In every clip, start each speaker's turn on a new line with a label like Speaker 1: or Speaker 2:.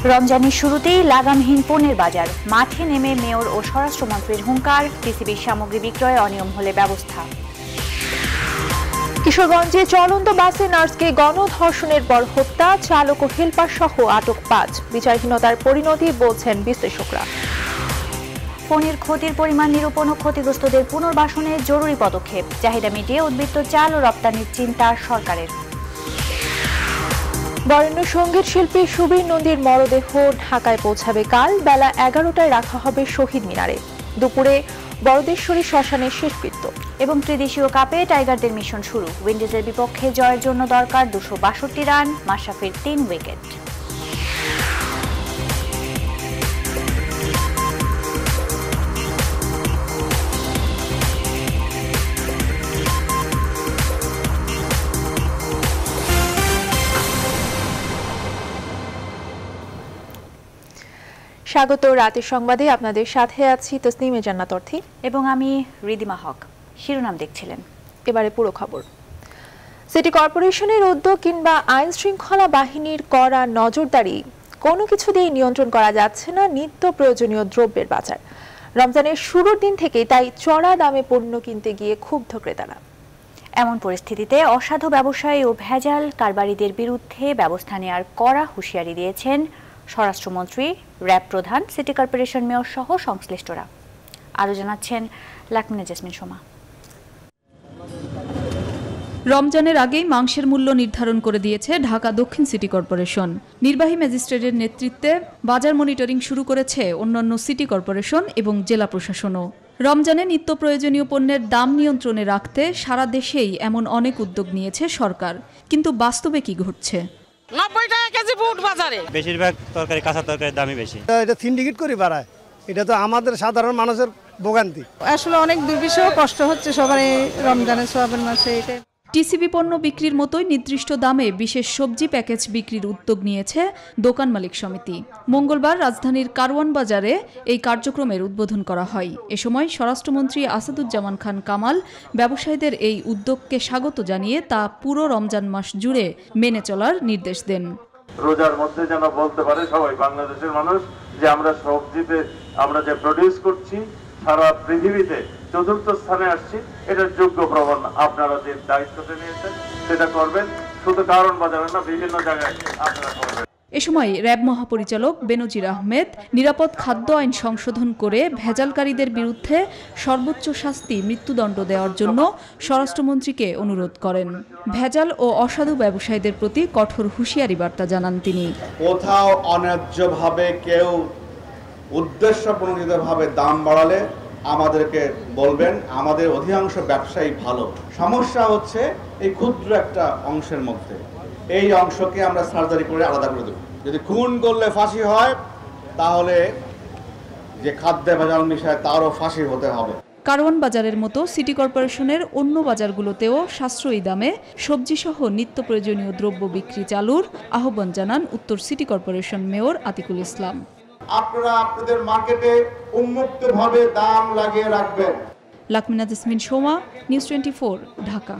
Speaker 1: রমজানের শুরুতেই লাগামহীন পণ্যের বাজার, মাঠে নেমে মেয়র ও স্বরাষ্ট্রমন্ত্রীর হুঙ্কার, টিসিবির সামগ্রী বিক্রয়ে অনিয়ম হলে ব্যবস্থা।
Speaker 2: কিশোরগঞ্জে চলন্ত বাসে নার্সকে গণধর্ষণের পর হত্যা, চালক ও হেলপার সহ আটক 5। বিচারহীনতার পরিণতি বলছেন বিশ্লেষকরা।
Speaker 1: ফণির ক্ষতির পরিমাণ নিরূপণ ও ক্ষতিগ্রস্তদের পুনর্বাসনে জরুরি পদক্ষেপ, চাহিদা মিটিয়ে উদ্বৃত্ত চাল ও রপ্তানির চিন্তা সরকারের।
Speaker 2: বরেণ্য সঙ্গীত শিল্পী সুবীর নন্দীর মরদেহ ঢাকায় পৌঁছাবে কাল। বেলা 11টায় রাখা হবে শহীদ মিনারে। দুপুরে বড়দেশ্বরী শ্মশানে শেষকৃত্য।
Speaker 1: এবং ত্রিদেশীয় কাপে টাইগারদের মিশন শুরু, উইন্ডিজের বিপক্ষে জয়ের জন্য দরকার 262 রান, মাশরাফির 3 উইকেট।
Speaker 2: স্বাগত রাতের সংবাদে, আপনাদের সাথে আছি তসনিমে জান্নাত অর্থী
Speaker 1: এবং আমি রিদিমা হক। শিরোনাম দেখছিলেন,
Speaker 2: এবারে পুরো খবর। সিটি কর্পোরেশনের উদ্যোগ কিংবা আইন শৃঙ্খলা বাহিনীর কড়া নজরদারি কোনো কিছু দিয়ে নিয়ন্ত্রণ করা যাচ্ছে না নিত্য প্রয়োজনীয় দ্রব্যের বাজার। রমজানের শুরুর দিন থেকেই তাই চড়া দামে পণ্য কিনতে গিয়ে ক্ষুব্ধ ক্রেতারা।
Speaker 1: এমন পরিস্থিতিতে অসাধু ব্যবসায়ী ও ভেজাল কারবারিদের বিরুদ্ধে ব্যবস্থা নেওয়ার কড়া হুঁশিয়ারি দিয়েছেন স্বরাষ্ট্রমন্ত্রী, র্যাব প্রধান, সিটি কর্পোরেশন মেয়র সহ সংশ্লিষ্টরা। আরও জানাচ্ছেন লাকমিনা জেসমিন সোমা।
Speaker 3: রমজানের আগেই মাংসের মূল্য নির্ধারণ করে দিয়েছে ঢাকা দক্ষিণ সিটি কর্পোরেশন। নির্বাহী ম্যাজিস্ট্রেটের নেতৃত্বে বাজার মনিটরিং শুরু করেছে অন্যান্য সিটি কর্পোরেশন এবং জেলা প্রশাসনও। রমজানে নিত্য প্রয়োজনীয় পণ্যের দাম নিয়ন্ত্রণে রাখতে সারা দেশেই এমন অনেক উদ্যোগ নিয়েছে সরকার, কিন্তু বাস্তবে কি ঘটছে?
Speaker 4: 90 টাকা কেজি বুট বাজারে।
Speaker 5: বেশিরভাগ তরকারি, কাঁচা তরকারির দামই বেশি।
Speaker 6: এটা সিন্ডিকেট করে বাড়ায়, এটা তো আমাদের সাধারণ মানুষের ভোগান্তি।
Speaker 4: আসলে অনেক দুর্বিষহ কষ্ট হচ্ছে সবার এই রমজানের সোয়াবের মাসে। এটা
Speaker 3: টিসিবি পণ্য বিক্রির মতোই নির্দিষ্ট দামে বিশেষ সবজি প্যাকেজ বিক্রির উদ্যোগ নিয়েছে দোকান মালিক সমিতি। মঙ্গলবার রাজধানীর কারওয়ান বাজারে এই কার্যক্রমের উদ্বোধন করা হয়। এ সময় স্বরাষ্ট্রমন্ত্রী আসাদুজ্জামান খান কামাল ব্যবসায়ীদের এই উদ্যোগকে স্বাগত জানিয়ে তা পুরো রমজান মাস জুড়ে মেনে চলার নির্দেশ দেন।
Speaker 7: রোজার মধ্যে যেন বলতে পারে সবাই বাংলাদেশের মানুষ যে আমরা সবজিতে আমরা যে প্রডিউস করছি সারা পৃথিবীতে চতুর্থ স্থানে আসছি, এটার যোগ্য প্রমাণ। আপনারা যে দায়িত্বটা নিয়েছেন সেটা করবেন, শুধু কারণ বাজারে না, বিভিন্ন জায়গায় আপনারা করবেন।
Speaker 3: এ সময় র্যাব মহাপরিচালক বেনজির আহমেদ নিরাপদ খাদ্য আইন সংশোধন করে ভেজালকারীদের বিরুদ্ধে সর্বোচ্চ শাস্তি মৃত্যুদণ্ড দেওয়ার জন্য স্বরাষ্ট্রমন্ত্রীকে অনুরোধ করেন। ভেজাল ও অসাধু ব্যবসায়ীদের প্রতি কঠোর হুঁশিয়ারি বার্তা জানান তিনি।
Speaker 8: কোথাও অন্যায্যভাবে কেউ উদ্দেশ্যপ্রণোদিতভাবে দাম বাড়ালে আমাদেরকে বলবেন। আমাদের অধিকাংশ ব্যবসায়ী ভালো, সমস্যা হচ্ছে এই ক্ষুদ্র একটা অংশের মধ্যে। এই অংশকে আমরা সার্জারি করে আলাদা করে দেব। যদি খুন করলে ফাঁসি হয়, তাহলে যে খাদ্যে ভেজাল মিশায় তারও ফাঁসি হতে হবে।
Speaker 3: কারওয়ান বাজারের মতো সিটি কর্পোরেশনের অন্য বাজারগুলোতেও সাশ্রয়ী দামে সবজিসহ নিত্য প্রয়োজনীয় দ্রব্য বিক্রি চালুর আহ্বান জানান উত্তর city corporation mayor Atiqul Islam.
Speaker 8: আপনারা আপনাদের মার্কেটে উন্মুক্তভাবে দাম লাগিয়ে রাখবেন।
Speaker 3: লাকমিনা জেসমিন সোমা, নিউজ 24, ঢাকা।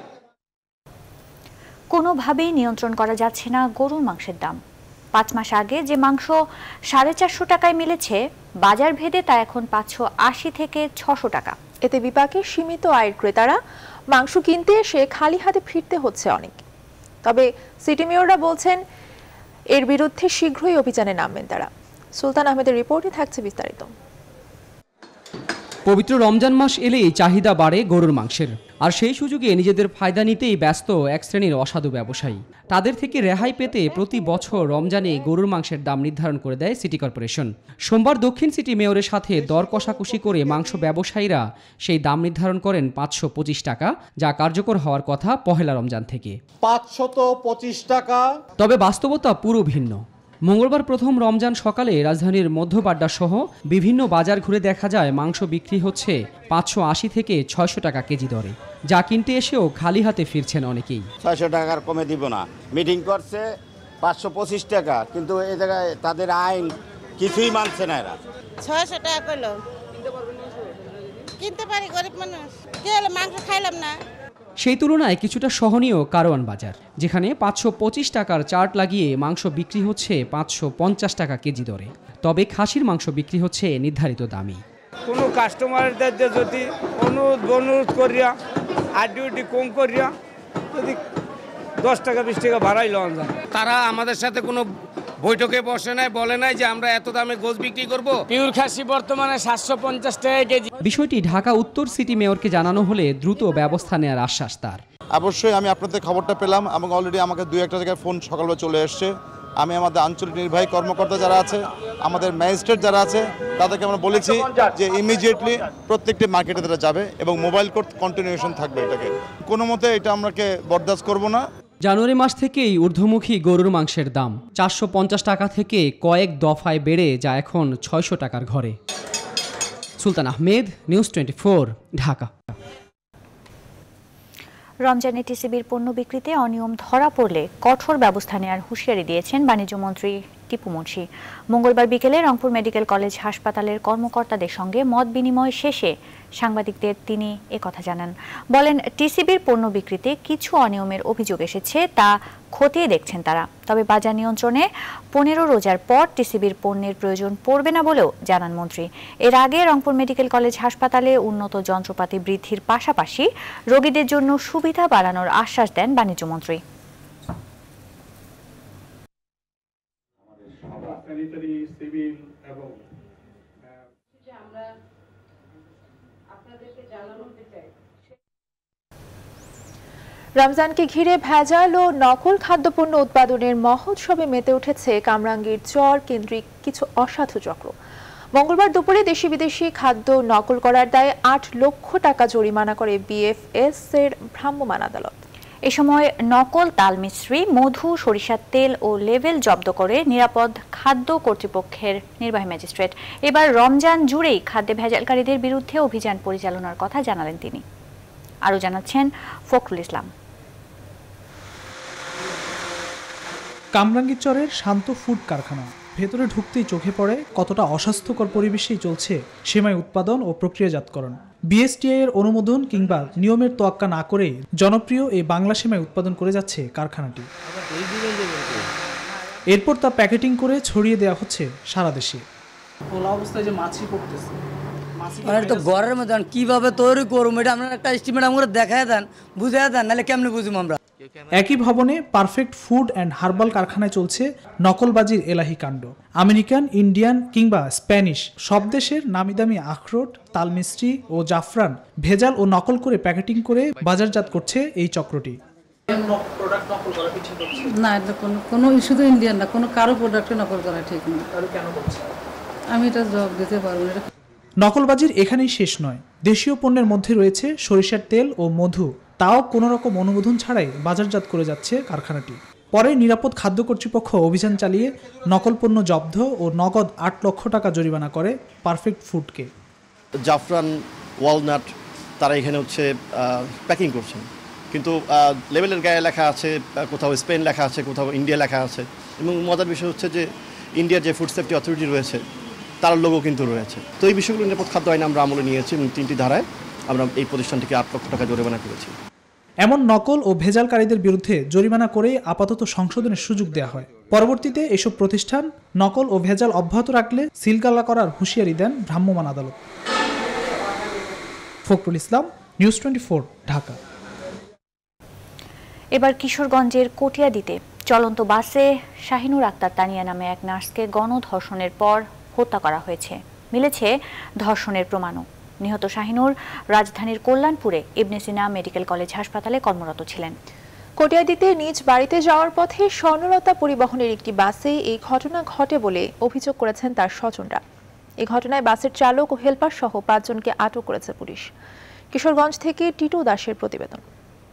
Speaker 1: কোনোভাবেই নিয়ন্ত্রণ করা যাচ্ছে না গরুর মাংসের দাম। 5 মাস আগে যে মাংস 450 টাকায় মিলেছে, বাজার ভেদে তা এখন 580 থেকে 600 টাকা।
Speaker 2: এতে বিপাকে সীমিত আয়ের ক্রেতারা মাংস কিনতে এসে খালি হাতে ফিরতে হচ্ছে অনেক। তবে সিটি মেয়ররা বলছেন এর বিরুদ্ধে শীঘ্রই অভিযানে নামবেন তারা। সুলতান আহমেদের রিপোর্টে থাকছে বিস্তারিত।
Speaker 9: পবিত্র রমজান মাস এলেই চাহিদা বাড়ে গরুর মাংসের, আর সেই সুযোগে নিজেদের ফায়দা নিতেই ব্যস্ত এক শ্রেণীর অসাধু ব্যবসায়ী। তাদের থেকে রেহাই পেতে প্রতি বছর রমজানে গরুর মাংসের দাম নির্ধারণ করে দেয় সিটি কর্পোরেশন। সোমবার দক্ষিণ সিটি মেয়রের সাথে দর কষাকষি করে মাংস ব্যবসায়ীরা সেই দাম নির্ধারণ করেন 525 টাকা, যা কার্যকর হওয়ার কথা পহেলা রমজান থেকে।
Speaker 8: 525 টাকা।
Speaker 9: তবে বাস্তবতা পুরো ভিন্ন। মঙ্গলবার প্রথম রমজান সকালে রাজধানীর মধ্যবাড্ডা সহ বিভিন্ন বাজার ঘুরে দেখা যায় মাংস বিক্রি হচ্ছে 580 থেকে 600 টাকা কেজি দরে, যা কিনতে এসেও খালি হাতে ফিরছেন অনেকেই।
Speaker 10: 600 টাকার কমে দিব না, মিটিং করছে 525 টাকা, কিন্তু এই জায়গায় তাদের আইন কিছুই মানছে না। এরা
Speaker 11: 600 টাকা কইলো কিনতে পারি, গরিব মানুষ কে মাংস খাইলাম না।
Speaker 9: সেই তুলনায় কিছুটা সহনীয় কারওয়ান বাজার, যেখানে 525 টাকার চার্ট লাগিয়ে মাংস বিক্রি হচ্ছে 550 টাকা কেজি দরে। তবে খাসির মাংস বিক্রি হচ্ছে নির্ধারিত দামই।
Speaker 11: কোনো কাস্টমারদের যদি অনুরোধ করিয়া আর ডিউটি কম করিয়া যদি 10 টাকা 20 টাকা বাড়াই লওয়া যায়।
Speaker 12: তারা আমাদের সাথে কোনো বৈঠকে বসে নাই, বলে নাই যে আমরা এত দামে গোশ বিক্রি করব। পিওর খাসি বর্তমানে 750 টাকা কেজি।
Speaker 9: বিষয়টি ঢাকা উত্তর সিটি মেয়রকে জানানো হলে দ্রুত ব্যবস্থা নেওয়ার আশ্বাস তার।
Speaker 8: অবশ্যই আমি আপনাদের খবরটা পেলাম এবং অলরেডি আমাকে 2-1টা জায়গায় ফোন সকালবেলা চলে এসছে। আমি আমাদের আঞ্চলিক নির্বাহী কর্মকর্তা যারা আছে, আমাদের ম্যাজিস্ট্রেট যারা আছে, তাদেরকে আমরা বলেছি যে ইমিডিয়েটলি প্রত্যেকটি মার্কেটে তারা যাবে এবং মোবাইল কোর্ট কন্টিনিউশন থাকবে। এটাকে কোনো মতে এটা আমরাকে বরদাস্ত করব না।
Speaker 9: জানুয়ারি মাস থেকেই ঊর্ধ্বমুখী গরুর মাংসের দাম 450 টাকা থেকে কয়েক দফায় বেড়ে যা এখন 600 টাকার ঘরে। সুলতান আহমেদ, নিউজ 24, ঢাকা।
Speaker 1: রমজানে টিসিবির পণ্য বিক্রিতে অনিয়ম ধরা পড়লে কঠোর ব্যবস্থা নেওয়ার হুঁশিয়ারি দিয়েছেন বাণিজ্যমন্ত্রী টিপু মুন্সি। মঙ্গলবার বিকেলে রংপুর মেডিকেল কলেজ হাসপাতালের কর্মকর্তাদের সঙ্গে মত বিনিময় শেষে সাংবাদিকদের তিনি একথা জানান। বলেন, টিসিবির পণ্য বিক্রিতে কিছু অনিয়মের অভিযোগ এসেছে, তা খতিয়ে দেখছেন তারা। তবে বাজার নিয়ন্ত্রণে 15 রোজার পর টিসিবির পণ্যের প্রয়োজন পড়বে না বলেও জানান মন্ত্রী। এর আগে রংপুর মেডিকেল কলেজ হাসপাতালে উন্নত যন্ত্রপাতি বৃদ্ধির পাশাপাশি রোগীদের জন্য সুবিধা বাড়ানোর আশ্বাস দেন বাণিজ্যমন্ত্রী।
Speaker 2: রমজানকে ঘিরে ভেজাল ও নকল খাদ্যপণ্য উৎপাদনের মহোৎসবে মেতে উঠেছে কামরাঙ্গীর চর কেন্দ্রিক কিছু অসাধু চক্র। মঙ্গলবার দুপুরে দেশি বিদেশি খাদ্য নকল করার দায়ে 8 লক্ষ টাকা জরিমানা করে বিএফএস এর ভ্রাম্যমাণ আদালত।
Speaker 1: এ সময় নকল তাল মিশ্রি, মধু, সরিষার তেল ও লেভেল জব্দ করে নিরাপদ খাদ্য কর্তৃপক্ষের নির্বাহী ম্যাজিস্ট্রেট। এবার রমজান জুড়েই খাদ্যে ভেজালকারীদের বিরুদ্ধে অভিযান পরিচালনার কথা জানালেন তিনি। আরও জানাচ্ছেন ফখরুল ইসলাম।
Speaker 13: কামরাঙ্গীর চরের শান্ত ফুড কারখানা ভেতরে ঢুকতেই চোখে পড়ে কতটা অস্বাস্থ্যকর পরিবেশেই চলছে সেমাই উৎপাদন ও প্রক্রিয়াজাতকরণ। বিএসটিআই এর অনুমোদন কিংবা নিয়মের তোয়াক্কা না করেই জনপ্রিয় এই বাংলা সেমাই উৎপাদন করে যাচ্ছে কারখানাটি। এরপর তা প্যাকেটিং করে ছড়িয়ে দেওয়া হচ্ছে সারা দেশে। অবস্থায় যে মাছি পড়তেছে,
Speaker 14: তো ঘরের মধ্যে কিভাবে তৈরি করবো এটা আপনার একটা এস্টিমেট আমাকে দেখায় দেন, বুঝাই দেন, নাহলে কেমনে বুঝবো আমরা।
Speaker 13: একই ভবনে পারফেক্ট ফুড অ্যান্ড হার্বাল কারখানায় চলছে নকলবাজির এলাহি কাণ্ড। আমেরিকান, ইন্ডিয়ান কিংবা স্প্যানিশ সব দেশের নামি দামি আখরোট, তাল মিষ্টি ও জাফরান ভেজাল ও নকল করে প্যাকেটিং করে বাজারজাত করছে এই চক্রটি।
Speaker 4: না, এটা কোনো শুধু ইন্ডিয়ান না, কোনো কারো প্রোডাক্টে নকল করা ঠিক না। আমি এটা জবাব দিতে পারবো না।
Speaker 13: নকলবাজির এখানেই শেষ নয়। দেশীয় পণ্যের মধ্যে রয়েছে সরিষার তেল ও মধু, তাও কোনো রকম অনুমোদন ছাড়াই বাজারজাত করে যাচ্ছে কারখানাটি। পরে নিরাপদ খাদ্য কর্তৃপক্ষ অভিযান চালিয়ে নকল পণ্য জব্দ ও নগদ 8 লক্ষ টাকা জরিমানা করে পারফেক্ট ফুডকে।
Speaker 15: জাফরান, ওয়ালনাট তারা এখানে হচ্ছে প্যাকিং করছেন, কিন্তু লেবেলের গায়ে লেখা আছে কোথাও স্পেন লেখা আছে, কোথাও ইন্ডিয়া লেখা আছে। এবং মজার বিষয় হচ্ছে যে ইন্ডিয়ার যে ফুড সেফটি অথরিটি রয়েছে তার লোগো কিন্তু রয়েছে। তো এই বিষয়গুলো নিরাপদ খাদ্য আইন আমরা আমলে নিয়েছি এবং 3টি ধারায় আমরা এই প্রতিষ্ঠানটিকে 8 লক্ষ টাকা জরিমানা করেছি।
Speaker 13: এমন নকল ও ভেজালকারীদের বিরুদ্ধে জরিমানা করেই আপাতত সংশোধনের সুযোগ দেওয়া হয়। পরবর্তীতে এসব প্রতিষ্ঠান নকল ও ভেজাল অব্যাহত রাখলে সিলগালা করার হুঁশিয়ারি দেন ভ্রাম্যমাণ আদালত। ফখরুল ইসলাম, নিউজ 24, ঢাকা।
Speaker 1: এবার কিশোরগঞ্জের কটিয়াদীতে চলন্ত বাসে শাহিনুর আক্তার তানিয়া নামে এক নার্সকে গণধর্ষণের পর হত্যা করা হয়েছে। মিলেছে ধর্ষণের প্রমাণও। নিহত শাহিনুর রাজধানীর কল্যাণপুরে ইবনে সিনা মেডিকেল কলেজ হাসপাতালে কর্মরত ছিলেন।
Speaker 2: কটিয়াদীতে নিজ বাড়িতে যাওয়ার পথে স্বর্ণলতা পরিবহনের একটি বাসে এই ঘটনা ঘটে বলে অভিযোগ করেছেন তার স্বজনরা। এই ঘটনায় বাসের চালক ও হেলপার সহ 5 জনকে আটক করেছে পুলিশ। কিশোরগঞ্জ থেকে টিটু দাসের প্রতিবেদন।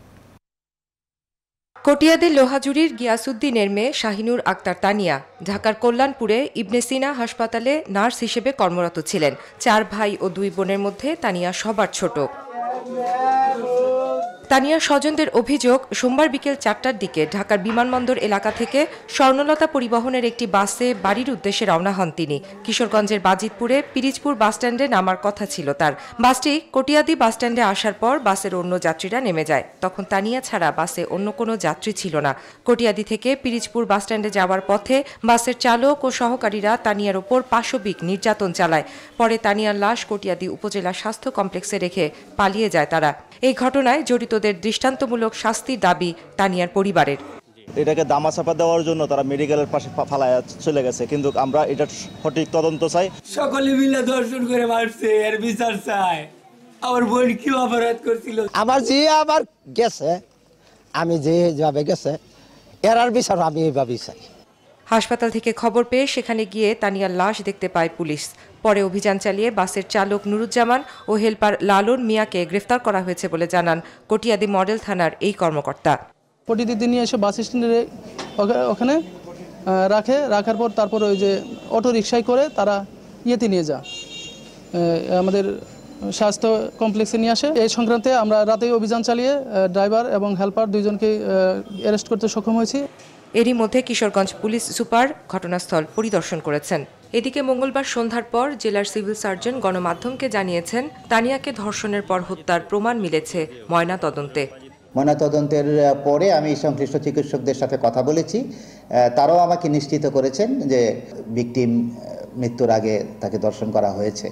Speaker 16: কটিয়াদীর লোহাজুড়ির গিয়াসউদ্দিনের মেয়ে শাহিনুর আক্তার তানিয়া ঢাকার কল্যাণপুরে ইবনে সিনা হাসপাতালে নার্স হিসেবে কর্মরত ছিলেন। 4 ভাই ও 2 বোনের মধ্যে তানিয়া সবার ছোট। তানিয়ার স্বজনদের অভিযোগ, সোমবার বিকেল 4টার দিকে ঢাকার বিমানবন্দর এলাকা থেকে স্বর্ণলতা পরিবহনের একটি বাসে বাড়ির উদ্দেশ্যে রওনা হন তিনি। কিশোরগঞ্জের বাজিতপুরে পিরিজপুর বাসস্ট্যান্ডে নামার কথা ছিল তার। বাসটি কটিয়াদি বাসস্ট্যান্ডে আসার পর বাসের অন্য যাত্রীরা নেমে যায়। তখন তানিয়া ছাড়া বাসে অন্য কোনো যাত্রী ছিল না। কটিয়াদি থেকে পিরিজপুর বাসস্ট্যান্ডে যাওয়ার পথে বাসের চালক ও সহকারীরা তানিয়ার ওপর পাশবিক নির্যাতন চালায়। পরে তানিয়ার লাশ কটিয়াদি উপজেলা স্বাস্থ্য কমপ্লেক্সে রেখে পালিয়ে যায় তারা। এই ঘটনায় জড়িতদের দৃষ্টান্তমূলক শাস্তির দাবি তানিয়ার পরিবারের।
Speaker 17: এটাকে দামাচাপা দেওয়ার জন্য তারা মেডিকেলের পাশে ফালায় চলে গেছে, কিন্তু আমরা এটা সঠিক তদন্ত চাই।
Speaker 18: সকলে মিলে দর্শন করে মারছে, এর বিচার চাই। আমার বোন কি অপরাধ করছিল?
Speaker 19: আমার যে আমার গেছে, আমি যেভাবে গেছে এর বিচার আমি এইভাবেই চাই।
Speaker 16: হাসপাতাল থেকে খবর পেয়ে সেখানে গিয়ে তানিয়ার লাশ দেখতে পায় পুলিশ। পরে অভিযান চালিয়ে বাসের চালক নুরুজ্জামান ও হেলপার লালন মিয়াকে গ্রেফতার করা হয়েছে বলে জানান কটিয়াদি মডেল থানার এই কর্মকর্তা।
Speaker 20: কটিয়াদিতে নিয়ে এসে বাস স্ট্যান্ডে ওখানে রাখার পর তারপর ওই যে অটো রিক্সায় করে তারা ইয়েতে নিয়ে যায়, আমাদের স্বাস্থ্য কমপ্লেক্সে নিয়ে আসে। এই সংক্রান্তে আমরা রাতেই অভিযান চালিয়ে ড্রাইভার এবং হেলপার দুইজনকে অ্যারেস্ট করতে সক্ষম হয়েছি।
Speaker 16: এরই মধ্যে কিশোরগঞ্জ পুলিশ সুপার ঘটনাস্থল পরিদর্শন করেছেন। এদিকে মঙ্গলবার সন্ধ্যার পর জেলার সিভিল সার্জন গণমাধ্যমকে জানিয়েছেন, তানিয়াকে ধর্ষণের পর হত্যার প্রমাণ মিলেছে ময়নাতদন্তে।
Speaker 21: ময়নাতদন্তের পরে আমি সংশ্লিষ্ট চিকিৎসকদের সাথে কথা বলেছি, তারাও আমাকে নিশ্চিত করেছেন যে ভিকটিম মৃত্যুর আগে তাকে ধর্ষণ করা হয়েছে।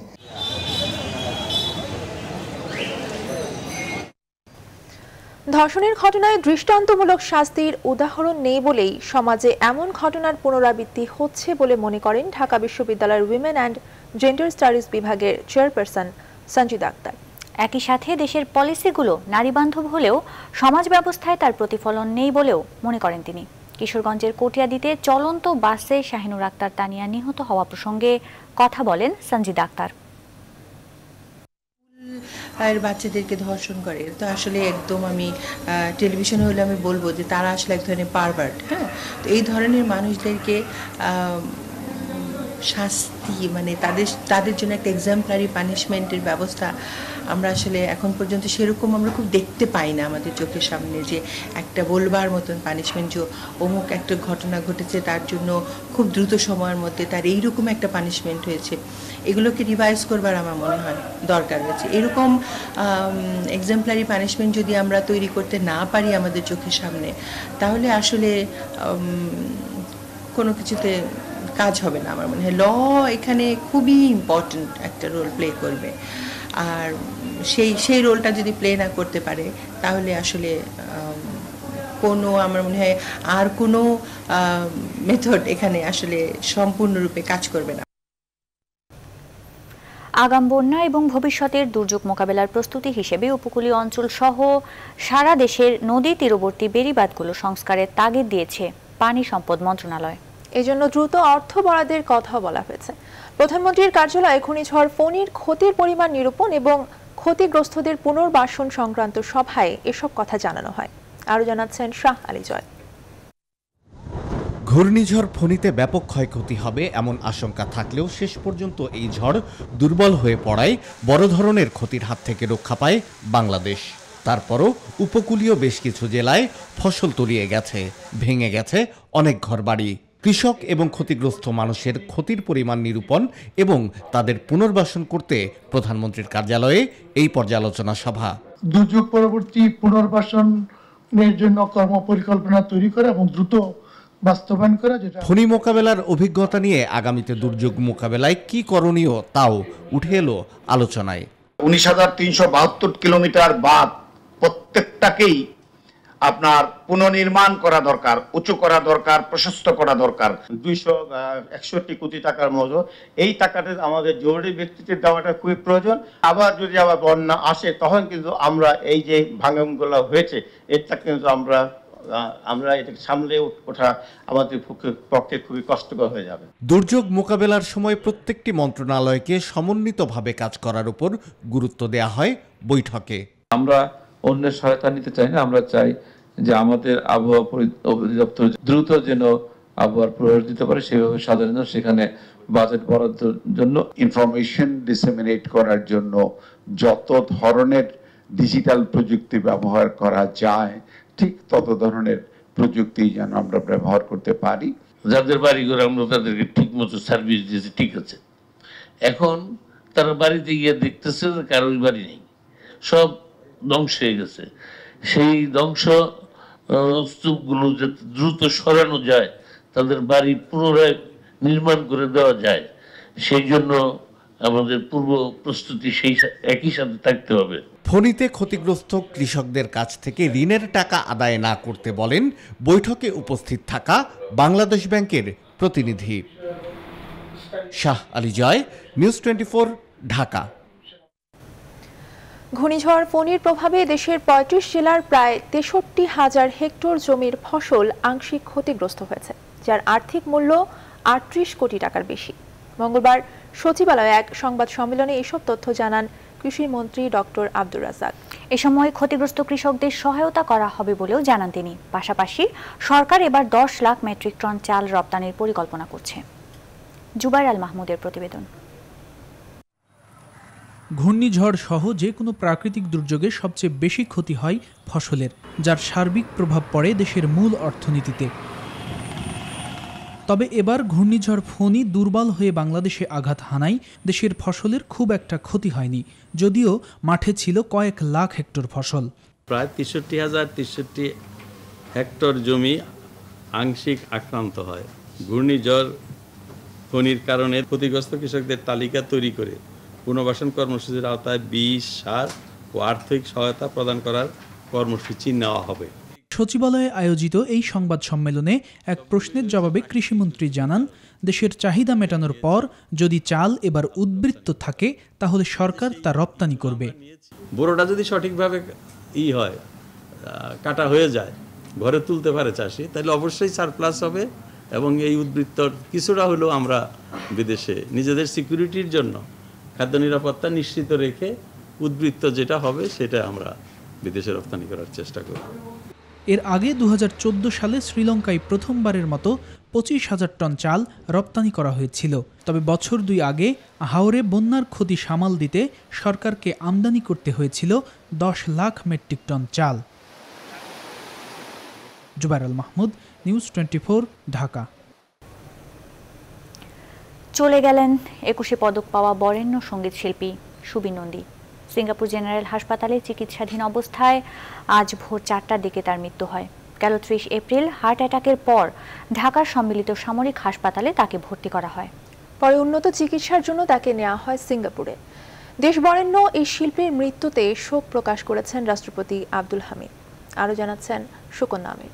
Speaker 2: ধর্ষণের ঘটনায় দৃষ্টান্তমূলক শাস্তির উদাহরণ নেই বলেই সমাজে এমন ঘটনার পুনরাবৃত্তি হচ্ছে বলে মনে করেন ঢাকা বিশ্ববিদ্যালয়ের উইমেন অ্যান্ড জেন্ডার স্টাডিজ বিভাগের চেয়ারপারসন সঞ্জিদা আক্তার।
Speaker 1: একই সাথে দেশের পলিসিগুলো নারীবান্ধব হলেও সমাজ ব্যবস্থায় তার প্রতিফলন নেই বলেও মনে করেন তিনি। কিশোরগঞ্জের কটিয়াদিতে চলন্ত বাসে শাহিনুর আক্তার তানিয়া নিহত হওয়া প্রসঙ্গে কথা বলেন সঞ্জিদা আক্তার।
Speaker 22: আর বাচ্চাদেরকে ধর্ষণ করে, তো আসলে একদম আমি টেলিভিশনে হলে আমি বলবো যে তারা আসলে এক ধরনের পারভার্ট। হ্যাঁ, তো এই ধরনের মানুষদেরকে শাস্তি মানে তাদের জন্য একটা এক্সাম্পলারি পানিশমেন্টের ব্যবস্থা আমরা আসলে এখন পর্যন্ত সেরকম আমরা খুব দেখতে পাই না আমাদের চোখের সামনে, যে একটা বলবার মতন পানিশমেন্ট, যে অমুক একটা ঘটনা ঘটেছে তার জন্য খুব দ্রুত সময়ের মধ্যে তার এইরকম একটা পানিশমেন্ট হয়েছে। এগুলোকে রিভাইজ করবার আমার মনে হয় দরকার রয়েছে। এরকম এক্সাম্পলারি পানিশমেন্ট যদি আমরা তৈরি করতে না পারি আমাদের চোখের সামনে, তাহলে আসলে কোনো কিছুতে কাজ হবে না। আমার মনে হয় ল এখানে খুবই ইম্পর্ট্যান্ট একটা রোল প্লে করবে, আর সেই রোলটা যদি প্লে না করতে পারে তাহলে আসলে কোনো আমার মনে হয় আর কোনো মেথড এখানে আসলে সম্পূর্ণরূপে কাজ করবে না।
Speaker 1: আগাম বন্যা এবং ভবিষ্যতের দুর্যোগ মোকাবেলার প্রস্তুতি হিসেবে উপকূলীয় অঞ্চল সহ সারা দেশের নদী তীরবর্তী বেড়িবাঁধগুলো সংস্কারের তাগিদ দিয়েছে পানি সম্পদ মন্ত্রণালয়।
Speaker 2: এজন্য দ্রুত অর্থ বরাদ্দের কথা বলা হয়েছে। প্রধানমন্ত্রীর কার্যালয়ে ঘূর্ণিঝড় ফণীর ক্ষতির পরিমাণ নিরূপণ এবং ক্ষতিগ্রস্তদের পুনর্বাসন সংক্রান্ত সভায় এসব কথা জানানো হয়। আরও জানাচ্ছেন শাহ আলী জয়।
Speaker 23: ঘূর্ণিঝড় ফণীতে ব্যাপক ক্ষয়ক্ষতি হবে এমন আশঙ্কা থাকলেও শেষ পর্যন্ত এই ঝড় দুর্বল হয়ে পড়ায় বড় ধরনের ক্ষতির হাত থেকে রক্ষা পায় বাংলাদেশ। তারপরও উপকূলীয় বেশ কিছু জেলায় ফসল তলিয়ে গেছে, ভেঙে গেছে অনেক ঘরবাড়ি। কৃষক এবং ক্ষতিগ্রস্ত মানুষের ক্ষতির পরিমাণ নিরূপণ এবং তাদের পুনর্বাসন করতে প্রধানমন্ত্রীর কার্যালয়ে এই পর্যালোচনা সভা।
Speaker 24: দুর্যোগ পরবর্তী পুনর্বাসনের জন্য কর্মপরিকল্পনা তৈরি করা এবং দ্রুত বাস্তবায়ন করা। যেটা
Speaker 23: ফণী মোকাবেলার অভিজ্ঞতা নিয়ে আগামীতে দুর্যোগ মোকাবেলায় কি করণীয় তাও উঠে এলো আলোচনায়।
Speaker 25: 19,372 কিলোমিটার বাঁধ প্রত্যেকটাকেই আপনার পুনর্নির্মাণ করা দরকার, উঁচু করা দরকার, প্রশস্ত করা দরকার। 261 কোটি টাকার মতো এই টাকাটা আমাদের জরুরি ভিত্তিতে দেওয়াটা খুবই প্রয়োজন। আবার যদি আবার বন্যা আসে তখন কিন্তু আমরা এই যে ভাঙনগুলো হয়েছে এটা কিন্তু আমরা এটাকে সামলে ওঠা আমাদের পক্ষে খুবই কষ্টকর হয়ে যাবে।
Speaker 23: দুর্যোগ মোকাবেলার সময় প্রত্যেকটি মন্ত্রণালয়কে সমন্বিতভাবে কাজ করার উপর গুরুত্ব দেওয়া হয় বৈঠকে।
Speaker 26: আমরা অন্যের সহায়তা নিতে চাই না, আমরা চাই যে আমাদের আবহাওয়া অধিদপ্তর দ্রুত যেন আবহাওয়ার পূর্বাভাস দিতে পারে, সেভাবে সাধারণ সেখানে বাজেট বরাদ্দের জন্য
Speaker 27: ইনফরমেশন ডিসেমিনেট করার জন্য যত ধরনের
Speaker 3: ডিজিটাল প্রযুক্তি ব্যবহার করা যায়, ঠিক তত ধরনের প্রযুক্তি যেন আমরা ব্যবহার করতে পারি।
Speaker 5: যাদের বাড়ি ঘর আমরা তাদেরকে ঠিক মতো সার্ভিস দিয়েছি, ঠিক আছে। এখন তারা বাড়িতে গিয়ে দেখতেছে যে কারোর বাড়ি নেই, সব ধ্বংস হয়ে গেছে। সেই ধ্বংস স্তূপগুলো যাতে দ্রুত সরানো যায়, তাদের বাড়ি পুনরায় নির্মাণ করে দেওয়া যায়, সেই জন্য আমাদের পূর্ব প্রস্তুতি সেই একই সাথে থাকতে হবে।
Speaker 23: ফণীতে ক্ষতিগ্রস্ত কৃষকদের কাছ থেকে ঋণের টাকা আদায় না করতে বলেন বৈঠকে উপস্থিত থাকা বাংলাদেশ ব্যাংকের প্রতিনিধি। শাহ আলী জয়, নিউজ 24, ঢাকা।
Speaker 2: ঘূর্ণিঝড় ফণীর প্রভাবে দেশের ৩৫ জেলার প্রায় ৬৩,০০০ হেক্টর জমির ফসল আংশিক ক্ষতিগ্রস্ত হয়েছে, যার আর্থিক মূল্য ৩৮ কোটি টাকার বেশি। মঙ্গলবার সচিবালয়ে এক সংবাদ সম্মেলনে এসব তথ্য জানান কৃষিমন্ত্রী ডক্টর আব্দুর রাজ্জাক।
Speaker 1: এ সময় ক্ষতিগ্রস্ত কৃষকদের সহায়তা করা হবে বলেও জানান তিনি। পাশাপাশি সরকার এবার ১০ লাখ মেট্রিক টন চাল রপ্তানির পরিকল্পনা করছে। জুবাইর আল মাহমুদের প্রতিবেদন।
Speaker 13: ঘূর্ণিঝড় সহ যে কোনো প্রাকৃতিক দুর্যোগে সবচেয়ে বেশি ক্ষতি হয় ফসলের, যার সার্বিক প্রভাব পড়ে দেশের মূল অর্থনীতিতে। তবে এবার ঘূর্ণিঝড় ফণী দুর্বল হয়ে বাংলাদেশে আঘাত হানায় দেশের ফসলের খুব একটা ক্ষতি হয়নি, যদিও মাঠে ছিল কয়েক লাখ হেক্টর ফসল।
Speaker 6: প্রায় ৬৩,০৬৩ হেক্টর জমি আংশিক আক্রান্ত হয়। ঘূর্ণিঝড় ফণীর কারণে ক্ষতিগ্রস্ত কৃষকদের তালিকা তৈরি করে পুনর্বাসন কর্মসূচির আওতায় বীজ, সার ও আর্থিক সহায়তা প্রদান করার কর্মসূচি নেওয়া হবে।
Speaker 13: সচিবালয়ে আয়োজিত এই সংবাদ সম্মেলনে এক প্রশ্নের জবাবে কৃষিমন্ত্রী জানান, দেশের চাহিদা মেটানোর পর যদি চাল এবার উদ্বৃত্ত থাকে তাহলে সরকার তা রপ্তানি করবে।
Speaker 6: বোরোটা যদি সঠিকভাবে হয়, কাটা হয়ে যায়, ঘরে তুলতে পারে চাষি, তাহলে অবশ্যই সারপ্লাস হবে এবং এই উদ্বৃত্তর কিছুটা হলেও আমরা বিদেশে নিজেদের সিকিউরিটির জন্য খাদ্য নিরাপত্তা নিশ্চিত রেখে উদ্বৃত্ত যেটা হবে সেটা আমরা বিদেশে রপ্তানি করার চেষ্টা করব।
Speaker 13: এর আগে ২০১৪ সালে শ্রীলঙ্কায় প্রথমবারের মতো ২৫,০০০ টন চাল রপ্তানি করা হয়েছিল। তবে বছর ২ আগে হাওরে বন্যার ক্ষতি সামাল দিতে সরকারকে আমদানি করতে হয়েছিল ১০ লাখ মেট্রিক টন চাল। জুবাইর আল মাহমুদ, নিউজ 24, ঢাকা।
Speaker 1: চলে গেলেন ২১শে পদক পাওয়া বরেণ্য সঙ্গীত শিল্পী সুবীর নন্দী। সিঙ্গাপুর জেনারেল হাসপাতালে চিকিৎসাধীন অবস্থায় আজ ভোর ৪টার দিকে তার মৃত্যু হয়। গেল ৩০ এপ্রিল হার্ট অ্যাটাকের পর ঢাকার সম্মিলিত সামরিক হাসপাতালে তাকে ভর্তি করা হয়।
Speaker 2: পরে উন্নত চিকিৎসার জন্য তাকে নেওয়া হয় সিঙ্গাপুরে। দেশ বরেণ্য এই শিল্পীর মৃত্যুতে শোক প্রকাশ করেছেন রাষ্ট্রপতি আব্দুল হামিদ। আরও জানাচ্ছেন সুকন্যা আমির।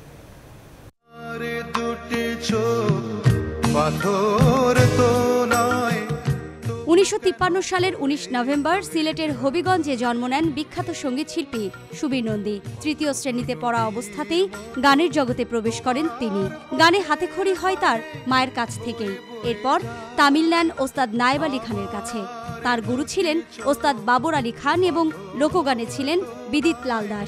Speaker 7: ১৯৫৩ সালের ১৯ নভেম্বর সিলেটের হবিগঞ্জে জন্ম নেন বিখ্যাত সঙ্গীত শিল্পী সুবীর নন্দী। তৃতীয় শ্রেণীতে পড়া অবস্থাতেই গানের জগতে প্রবেশ করেন তিনি। গানে হাতেখড়ি হয় তার মায়ের কাছ থেকেই। এরপর তামিল নেন ওস্তাদ নায়েব আলী খানের কাছে। তার গুরু ছিলেন ওস্তাদ বাবর আলী খান এবং লোকগানে ছিলেন বিদিত লাল দাস।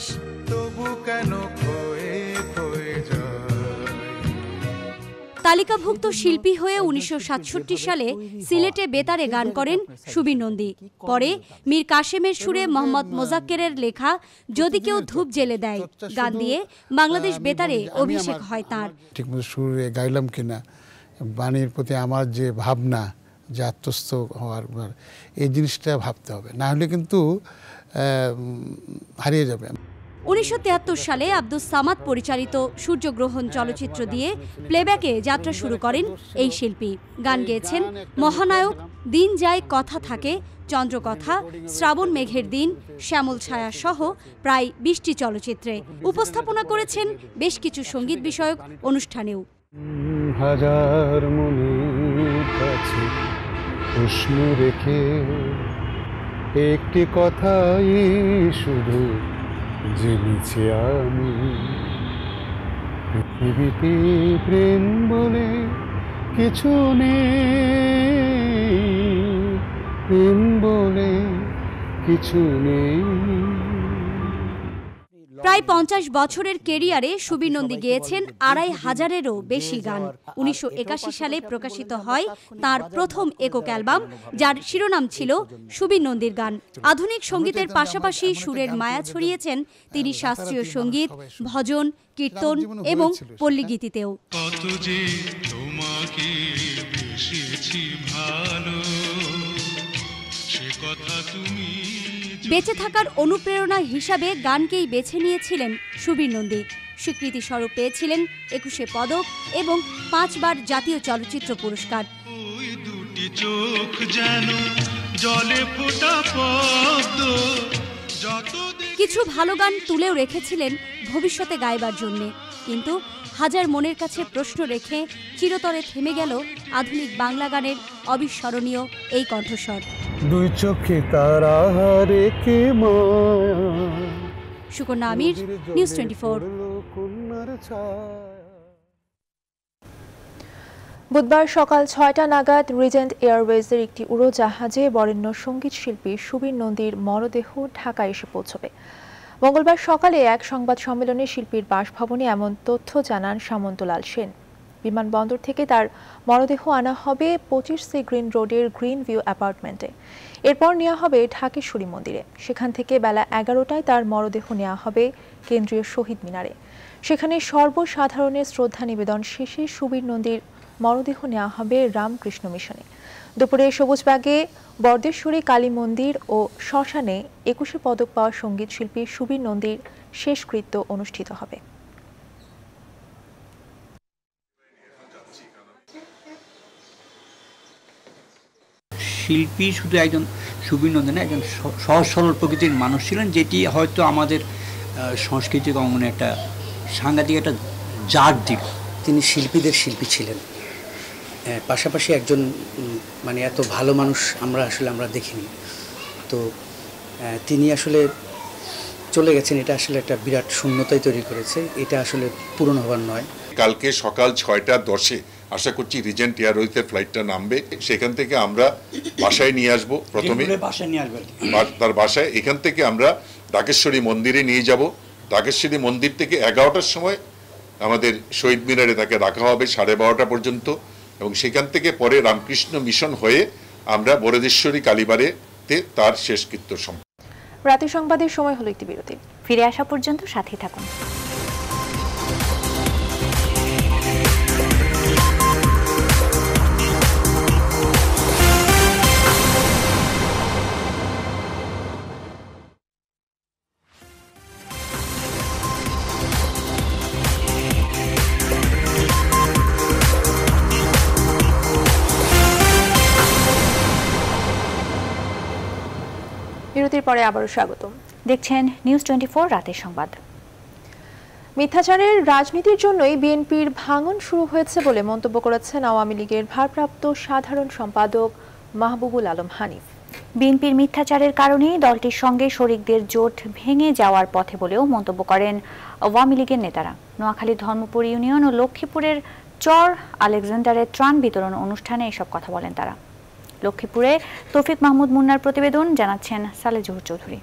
Speaker 7: তালিকাভুক্ত শিল্পী হয়ে ১৯৬৭ সালে সিলেটে বেতারে গান করেন সুবীর নন্দী। পরে মীর কাশেমের সুরে মোহাম্মদ মোজাক্কেরের লেখা যদি কেউ ধূপ জেলে দেয় গান দিয়ে বাংলাদেশ বেতারে অভিষেক হয় তাঁর।
Speaker 10: ঠিকমতো সুরে গাইলাম কিনা, বাণীর প্রতি আমার যে ভাবনা, যে আত্মস্থ হওয়ার, এই জিনিসটা ভাবতে হবে, না হলে কিন্তু হারিয়ে যাবে।
Speaker 7: ১৯৭৩ সালে আব্দুস সামাদ পরিচালিত সূর্যগ্রহণ চলচ্চিত্র দিয়ে প্লেব্যাকে যাত্রা শুরু করেন এই শিল্পী। গান গেয়েছেন মহানায়ক, দিন যায় কথা থাকে, চন্দ্রকথা, শ্রাবণ মেঘের দিন, শ্যামল ছায়া সহ প্রায় ২০টি চলচ্চিত্রে। উপস্থাপনা করেছেন বেশ কিছু সঙ্গীত বিষয়ক অনুষ্ঠানেও।
Speaker 10: হাজার মনের কাছে প্রশ্ন রেখে একটি কথাই শুধু জেনেছি আমি, পৃথিবীতে প্রেম বলে কিছু নেই, প্রেম বলে কিছু নেই।
Speaker 7: প্রায় 50 বছরের ক্যারিয়ারে সুবীর নন্দী গেয়েছেন 2500-এরও বেশি গান। 1981 সালে প্রকাশিত হয় তার প্রথম একক অ্যালবাম, যার শিরোনাম ছিল সুবীর নন্দীর গান। আধুনিক সঙ্গীতের পাশাপাশি সুরের মায়া ছড়িয়েছেন তিনি শাস্ত্রীয় সঙ্গীত, ভজন, কীর্তন এবং পল্লীগীতিতেও। বেঁচে থাকার অনুপ্রেরণা হিসাবে গানকেই বেছে নিয়েছিলেন সুবীর নন্দী। স্বীকৃতি স্বরূপ পেয়েছিলেন 21 পদক এবং 5 বার জাতীয় চলচ্চিত্র পুরস্কার। কিছু ভালো গান তুলেও রেখেছিলেন ভবিষ্যতে গাইবার জন্য, কিন্তু হাজার মনের কাছে প্রশ্ন রেখে চিরতরে থেমে গেল আধুনিক বাংলা গানের অবিস্মরণীয় এই কণ্ঠস্বর।
Speaker 4: দুই চোখে তারা রেখে মায়া।
Speaker 7: সুকন্যা আমির, নিউজ 24।
Speaker 2: বুধবার সকাল 6টা নাগাদ রিজেন্ট এয়ারওয়েজের একটি উড়োজাহাজে বরেণ্য সঙ্গীত শিল্পী সুবীর নন্দীর মরদেহ ঢাকায় এসে পৌঁছবে। মঙ্গলবার সকালে এক সংবাদ সম্মেলনে শিল্পীর বাসভবনে এমন তথ্য জানান সামন্তলাল সেন। বিমানবন্দর থেকে তার মরদেহ আনা হবে 25 গ্রিন রোডের গ্রিন ভিউ অ্যাপার্টমেন্টে। এরপর নেওয়া হবে ঢাকেশ্বরী মন্দিরে। সেখান থেকে বেলা 11টায় তার মরদেহ নেওয়া হবে কেন্দ্রীয় শহীদ মিনারে। সেখানে সর্বসাধারণের শ্রদ্ধা নিবেদন শেষে সুবীর নন্দীর মরদেহ নেওয়া হবে রামকৃষ্ণ মিশনে। দুপুরে সবুজবাগে বরদেশ্বরী কালী মন্দির ও শ্মশানে 21 পদক পাওয়া সঙ্গীত শিল্পী সুবীর নন্দীর শেষকৃত্য অনুষ্ঠিত হবে।
Speaker 8: শিল্পী শুধু একজন সুবীর নন্দী না, একজন সহজ সরল প্রকৃতির মানুষ ছিলেন, যেটি হয়তো আমাদের সাংস্কৃতিক অঙ্গনে একটা সাংঘাতিক একটা জাগ দিল।
Speaker 9: তিনি শিল্পীদের শিল্পী ছিলেন, পাশাপাশি একজন মানে এত ভালো মানুষ আমরা দেখিনি। তো তিনি আসলে চলে গেছেন, এটা আসলে একটা বিরাট শূন্যতাই তৈরি করেছে, এটা আসলে পূরণ হবার নয়।
Speaker 11: কালকে সকাল 6:10 আশা করছি রিজেন্ট এয়ারওয়েজের ফ্লাইটটা নামবে। সেখান থেকে আমরা বাসায় নিয়ে আসবো, প্রথমে তার বাসায়। এখান থেকে আমরা ঢাকেশ্বরী মন্দিরে নিয়ে যাব। ঢাকেশ্বরী মন্দির থেকে 11টার সময় আমাদের শহীদ মিনারে তাকে রাখা হবে 12:30 পর্যন্ত, এবং সেখান থেকে পরে রামকৃষ্ণ মিশন হয়ে আমরা বরদেশ্বরী কালীবাড়িতে তার শেষকৃত্য সম্পন্ন।
Speaker 2: রাতের সংবাদের সময় হলো একটি বিরতি।
Speaker 1: ফিরে আসা পর্যন্ত সাথে থাকুন।
Speaker 2: বিরতির পরে আবারও স্বাগতম।
Speaker 1: দেখছেন নিউজ 24 রাতের সংবাদ।
Speaker 2: মিথ্যাচারের রাজনীতির জন্যই বিএনপির ভাঙন শুরু হয়েছে বলে মন্তব্য করেছেন আওয়ামী লীগের ভারপ্রাপ্ত সাধারণ সম্পাদক মাহবুবুল আলম হানিফ।
Speaker 1: বিএনপির মিথ্যাচারের কারণেই দলটির সঙ্গে শরিকদের জোট ভেঙে যাওয়ার পথে বলেও মন্তব্য করেন আওয়ামী লীগের নেতারা। নোয়াখালীর ধর্মপুর ইউনিয়ন ও লক্ষ্মীপুরের চর আলেকজান্ডারের ত্রাণ বিতরণ অনুষ্ঠানে এসব কথা বলেন তারা। লক্ষ্মীপুরে তৌফিক মাহমুদ মুন্নার প্রতিবেদন, জানাচ্ছেন সালে জহুর চৌধুরী।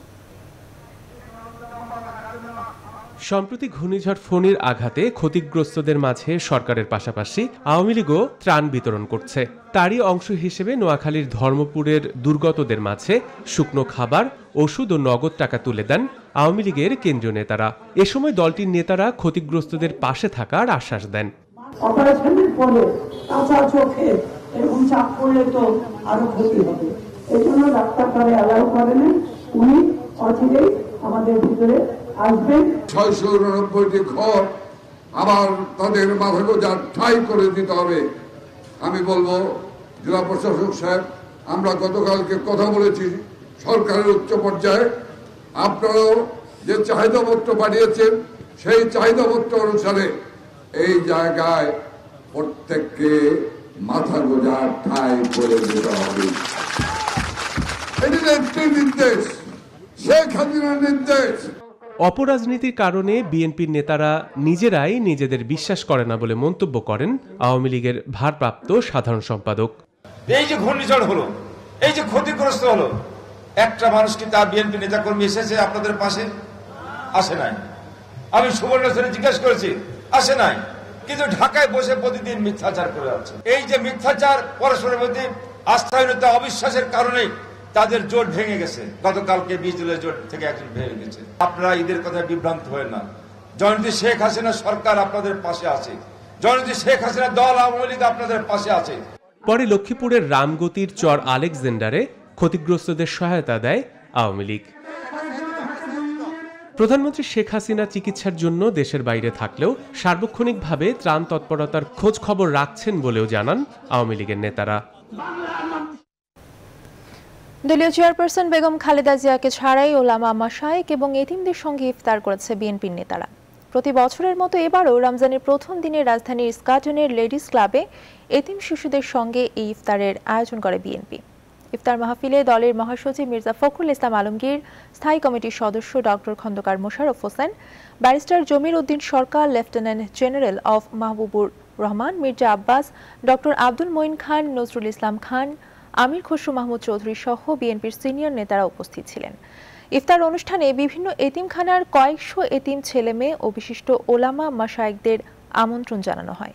Speaker 12: সম্প্রতি ঘূর্ণিঝড় ফণীর আঘাতে ক্ষতিগ্রস্তদের মাঝে সরকারের পাশাপাশি আওয়ামী লীগও ত্রাণ বিতরণ করছে। তারই অংশ হিসেবে নোয়াখালীর ধর্মপুরের দুর্গতদের মাঝে শুকনো খাবার, ওষুধ ও নগদ টাকা তুলে দেন আওয়ামী লীগের কেন্দ্রীয় নেতারা। এ সময় দলটির নেতারা ক্ষতিগ্রস্তদের পাশে থাকার আশ্বাস দেন।
Speaker 14: অপারেশনের পরে কাঁচা চোখে এরকম চাপ করলে তো আরো ক্ষতি হবে, এই জন্য ডাক্তার তারা অ্যালাউ করেন। উনি অচিরেই আমাদের ভিতরে আসবেন।
Speaker 27: 689টি ঘর আবার তাদের মাথায় বোঝা ঠাই করে দিতে হবে। আমি বলবো জেলা প্রশাসক সাহেব, আমরা গতকালকে কথা বলেছি সরকারের উচ্চ পর্যায়ে, আপনারাও যে চাহিদাপত্র পাঠিয়েছেন সেই চাহিদাপত্র অনুসারে এই জায়গায় প্রত্যেককে মাথা গোজা ঠাই করে দিতে হবে। এটি একটি নির্দেশ, শেখ হাসিনার নির্দেশ।
Speaker 12: অপরাজনীতির কারণে বিএনপির নেতারা নিজেরাই নিজেদের বিশ্বাস করে না বলে মন্তব্য করেন আওয়ামী লীগের ভারপ্রাপ্ত সাধারণ সম্পাদক।
Speaker 28: এই যে ঘূর্ণিঝড় হলো, এই যে ক্ষতিগ্রস্ত হলো, একটা মানুষ কি তার বিএনপি নেতাকর্মী এসেছে আপনাদের পাশে? আসে নাই। আমি সুবর্ণচরে জিজ্ঞেস করেছি, আসে নাই, কিন্তু ঢাকায় বসে প্রতিদিন মিথ্যাচার করে যাচ্ছে। এই যে মিথ্যাচার, পরস্পরের মধ্যে আস্থাহীনতা, অবিশ্বাসের কারণে তাদের জোট ভেঙে গেছে। গতকালকে 20 দলের জোট থেকে একজন ভেঙে গেছে। আপনারা ঈদের কথা বিভ্রান্ত হয় না। জননেত্রী শেখ হাসিনা সরকার আপনাদের পাশে আছে, জননেত্রী শেখ হাসিনা দল আওয়ামী লীগ আপনাদের পাশে আছে।
Speaker 12: পরে লক্ষ্মীপুরের রামগতির চর আলেকজান্ডারে ক্ষতিগ্রস্তদের সহায়তা দেয় আওয়ামী লীগ। প্রধানমন্ত্রী শেখ হাসিনা চিকিৎসার জন্য দেশের বাইরে থাকলেও সার্বক্ষণিকভাবে ত্রাণ তৎপরতার খোঁজ খবর রাখছেন বলেও জানান আওয়ামী লীগের নেতারা।
Speaker 2: দলীয় চেয়ারপারসন বেগম খালেদা জিয়াকে ছাড়াই ওলামা মাশায়েখ এবং এতিমদের সঙ্গে ইফতার করেছে বিএনপির নেতারা। প্রতি বছরের মতো এবারও রমজানের প্রথম দিনে রাজধানীর স্কাটনের লেডিস ক্লাবে এতিম শিশুদের সঙ্গে এই ইফতারের আয়োজন করে বিএনপি। ইফতার মাহফিলে দলের মহাসচিব মির্জা ফখরুল ইসলাম আলমগীর, স্থায়ী কমিটির সদস্য doctor Khandaker Mosharraf Hossain, barrister Jamir Uddin Sarkar, lieutenant general অফ মাহবুবুর রহমান, মির্জা আব্বাস, ডক্টর আব্দুল মঈন খান, নজরুল ইসলাম খান, আমির খসরু মাহমুদ চৌধুরী সহ বিএনপির সিনিয়র নেতারা উপস্থিত ছিলেন। ইফতার অনুষ্ঠানে বিভিন্ন এতিমখানার কয়েকশো এতিম ছেলে মেয়ে ও বিশিষ্ট ওলামা মাশায়েখদের আমন্ত্রণ জানানো হয়।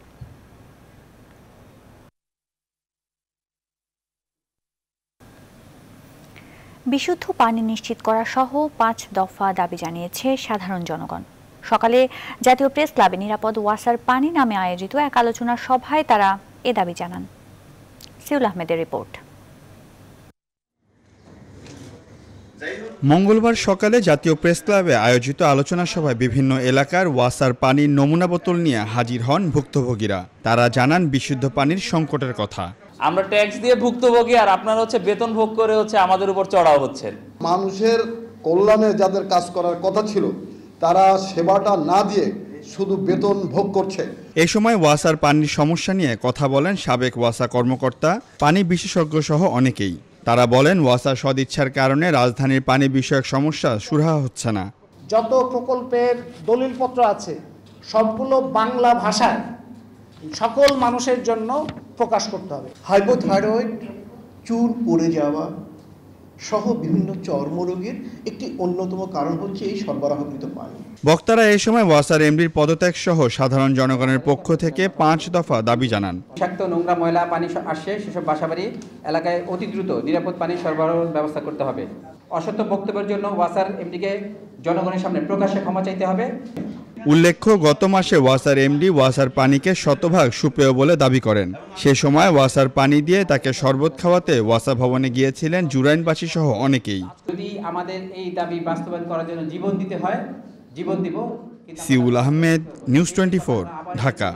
Speaker 1: বিশুদ্ধ পানি নিশ্চিত করা সহ 5 দফা দাবি জানিয়েছে সাধারণ জনগণ। সকালে জাতীয় প্রেস ক্লাবে নিরাপদ ওয়াসার পানি নামে আয়োজিত এক আলোচনা সভায় তারা এ দাবি জানান। সিউল আহমেদের রিপোর্ট।
Speaker 15: মঙ্গলবার সকালে জাতীয় প্রেস ক্লাবে আয়োজিত আলোচনা সভায় বিভিন্ন এলাকার ওয়াসার পানির নমুনা বোতল নিয়ে হাজির হন ভুক্তভোগীরা। তারা জানান বিশুদ্ধ পানির সংকটের কথা।
Speaker 16: আমরা ট্যাক্স দিয়ে ভুক্তভোগী, আর আপনারা বেতন ভোগ করে আমাদের উপর চড়াও হচ্ছেন।
Speaker 17: মানুষের কল্যাণে যাদের কাজ করার কথা ছিল তারা সেবাটা না দিয়ে শুধু বেতন ভোগ করছে।
Speaker 15: এই সময় ওয়াসার পানির সমস্যা নিয়ে কথা বলেন সাবেক ওয়াসা কর্মকর্তা, পানি বিশেষজ্ঞ সহ অনেকেই। তারা বলেন ওয়াসা সদিচ্ছার কারণে রাজধানীর পানি বিষয়ক সমস্যা সুরাহা হচ্ছে না।
Speaker 18: যত প্রকল্পের দলিলপত্র আছে সবগুলো বাংলা ভাষায় সকল মানুষের জন্য প্রকাশ করতে হবে।
Speaker 19: হাইপোথাইরয়েড, চুল পড়ে যাওয়া সহ বিভিন্ন চর্মরোগের একটি অন্যতম কারণ হচ্ছে এই সরবরাহকৃত পানি।
Speaker 15: বক্তারা এই সময় ওয়াসার এমডির পদত্যাগ সহ সাধারণ জনগণের পক্ষ থেকে 5 দফা দাবি জানান।
Speaker 20: বিষাক্ত নোংরা ময়লা পানি আসে সেসব বাসাবাড়ি এলাকায় অতি দ্রুত নিরাপদ পানি সরবরাহের ব্যবস্থা করতে হবে। অসত্য বক্তব্যের জন্য ওয়াসার এমডিকে জনগণের সামনে প্রকাশ্যে ক্ষমা চাইতে হবে।
Speaker 15: উল্লেখ্য, গত মাসে ওয়াসার এমডি ওয়াসার পানিকে শতভাগ সুপেয় বলে দাবি করেন। সে সময় ওয়াসার পানি দিয়ে তাকে শরবত খাওয়াতে ওয়াসা ভবনে গিয়েছিলেন জুরাইনবাসী সহ অনেকেই।
Speaker 20: যদি আমাদের এই দাবি বাস্তবায়ন করার জন্য জীবন দিতে হয়, জীবন দিব।
Speaker 15: সিউল আহমেদ, নিউজ 24, ঢাকা।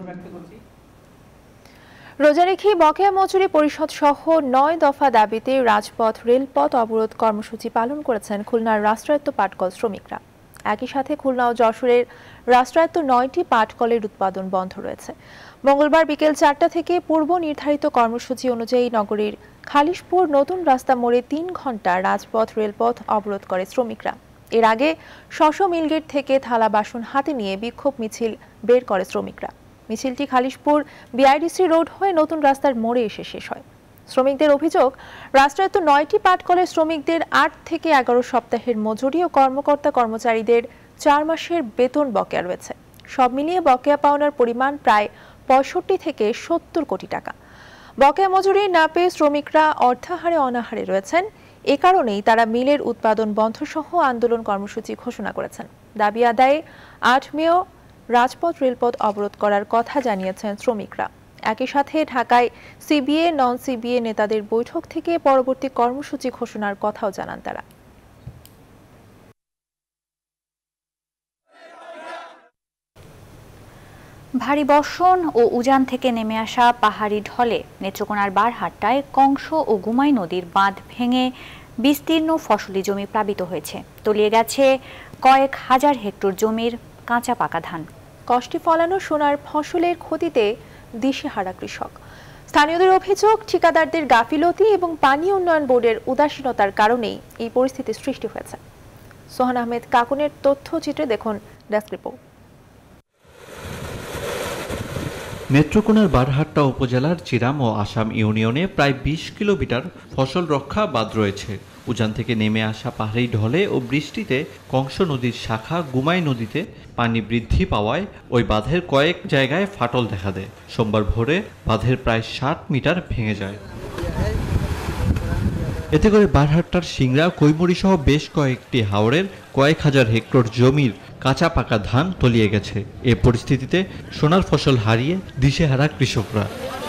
Speaker 2: রোজা রেখে বকেয়া মজুরি পরিশোধ সহ 9 দফা দাবিতে রাজপথ, রেলপথ অবরোধ কর্মসূচি পালন করেছেন খুলনার রাষ্ট্রায়ত্ত পাটকল শ্রমিকরা। একই সাথে খুলনা ও যশোরের রাষ্ট্রায়ত্ত 9টি পাটকলের উৎপাদন বন্ধ রয়েছে। মঙ্গলবার বিকেল 4টা থেকে পূর্ব নির্ধারিত কর্মসূচি অনুযায়ী নগরীর খালিশপুর নতুন রাস্তা মোড়ে 3 ঘন্টা রাজপথ, রেলপথ অবরোধ করে শ্রমিকরা। এর আগে শশ মিলগেট থেকে থালা বাসন হাতে নিয়ে বিক্ষোভ মিছিল বের করে শ্রমিকরা। মিছিলটি খালিশপুর বিআইডিসি রোড হয়ে নতুন রাস্তার মোড়ে এসে শেষ হয়। শ্রমিকদের অভিযোগ, রাষ্ট্রায়ত্ত 9টি পাটকলের শ্রমিকদের 8 থেকে 11 সপ্তাহের মজুরি ও কর্মকর্তা কর্মচারীদের 4 মাসের বেতন বকেয়া রয়েছে। সব মিলিয়ে বকেয়া পাওনার পরিমাণ প্রায় 65 থেকে 70 কোটি টাকা। বকেয়া মজুরি না পেয়ে শ্রমিকরা অর্থাহারে অনাহারে রয়েছেন। এ কারণেই তারা মিলের উৎপাদন বন্ধ সহ আন্দোলন কর্মসূচি ঘোষণা করেছেন। দাবি আদায়ে 8 মেও রাজপথ, রেলপথ অবরোধ করার কথা জানিয়েছেন শ্রমিকরা। একই সাথে ঢাকায় সিবিএ, নন সিবিএ নেতাদের বৈঠক থেকে পরবর্তী কর্মসূচি ঘোষণার কথাও জানান তারা।
Speaker 1: ভারী বর্ষণ ও উজান থেকে নেমে আসা পাহাড়ি ঢলে নেত্রকোনার বারহাট্টায় কংস ও গুমাই নদীর বাঁধ ভেঙে বিস্তীর্ণ ফসলি জমি প্লাবিত হয়েছে। তলিয়ে গেছে কয়েক হাজার হেক্টর জমির কাঁচা পাকা ধান।
Speaker 2: কষ্টে ফলানো সোনার ফসলের ক্ষতিতে দিশেহারা কৃষক। স্থানীয়দের অভিযোগ, ঠিকাদারদের গাফিলতি এবং পানি উন্নয়ন বোর্ডের উদাসীনতার কারণেই এই পরিস্থিতির সৃষ্টি হয়েছে। সোহান আহমেদ কাকুনের তথ্যচিত্রে দেখুন ডেস্ক রিপোর্ট।
Speaker 3: নেত্রকোনার বারহাট্টা উপজেলার চিরাম ও আসাম ইউনিয়নে প্রায় ২০ কিলোমিটার ফসল রক্ষা বাঁধ রয়েছে। উজান থেকে নেমে আসা পাহাড়ি ঢলে ও বৃষ্টিতে কংস নদীর শাখা গুমাই নদীতে পানি বৃদ্ধি পাওয়ায় ওই বাঁধের কয়েক জায়গায় ফাটল দেখা দেয়। সোমবার ভোরে বাঁধের প্রায় ৬০ মিটার ভেঙে যায়। এতে করে বারহাট্টার সিংড়া, কৈমুরি সহ বেশ কয়েকটি হাওরের কয়েক হাজার হেক্টর জমির কাঁচা পাকা ধান তলিয়ে গেছে। এ পরিস্থিতিতে সোনার ফসল হারিয়ে দিশেহারা কৃষকরা।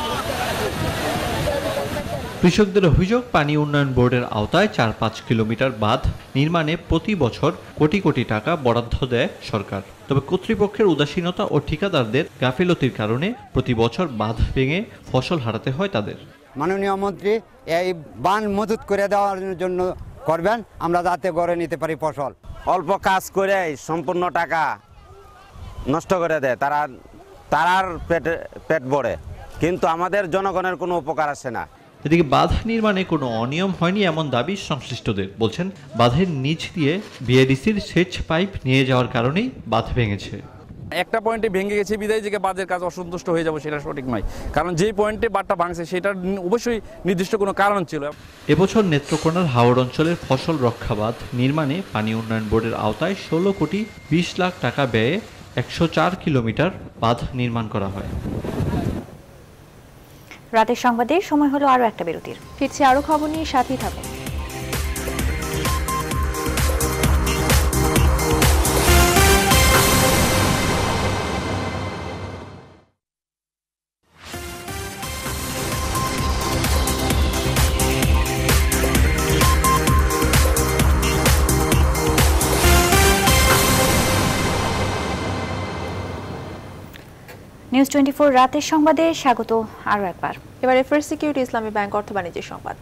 Speaker 3: কৃষকদের অভিযোগ, পানি উন্নয়ন বোর্ডের আওতায় ৪-৫ কিলোমিটার বাঁধ নির্মাণে প্রতি বছর কোটি কোটি টাকা বরাদ্দ দেয় সরকার। তবে কর্তৃপক্ষের উদাসীনতা ও ঠিকাদারদের গাফিলতির কারণে প্রতি বছর বাঁধ ভেঙে ফসল হারাতে হয় তাদের।
Speaker 5: মাননীয় মন্ত্রী এই বাঁধ মজুত করে দেওয়ার জন্য করবেন, আমরা যাতে গড়ে নিতে পারি ফসল।
Speaker 21: অল্প কাজ করে সম্পূর্ণ টাকা নষ্ট করে দেয়, তারার পেট ভরে, কিন্তু আমাদের জনগণের কোনো উপকার আসে না।
Speaker 3: এদিকে বাঁধ নির্মাণে কোনো অনিয়ম হয়নি এমন দাবি সংশ্লিষ্টদের। বলছেন, বাঁধের নিচ দিয়ে বিএডিসির সেচ পাইপ নিয়ে যাওয়ার কারণেই বাঁধ ভেঙেছে।
Speaker 16: একটা পয়েন্টে ভেঙে গেছে বিদায় থেকে বাঁধের কাজ অসন্তুষ্ট হয়ে যাবে, সেটা সঠিক নয়। কারণ যেই পয়েন্টে বাঁধটা ভাঙছে সেটার অবশ্যই নির্দিষ্ট কোনো কারণ ছিল।
Speaker 3: এবছর নেত্রকোনার হাওড় অঞ্চলের ফসল রক্ষা বাঁধ নির্মাণে পানি উন্নয়ন বোর্ডের আওতায় ১৬ কোটি ২০ লাখ টাকা ব্যয়ে ১০৪ কিলোমিটার বাঁধ নির্মাণ করা হয়।
Speaker 1: রাতের সংবাদে সময় হলো আরো একটা বিরতির।
Speaker 2: ফিরছি আরো খবর নিয়ে, সাথেই থাকুন।
Speaker 1: নিউজ 24 রাতের সংবাদে স্বাগত আরো একবার।
Speaker 2: এবারে ফার্স্ট সিকিউরিটি ইসলামী ব্যাংক অর্থ বাণিজ্যের সংবাদ।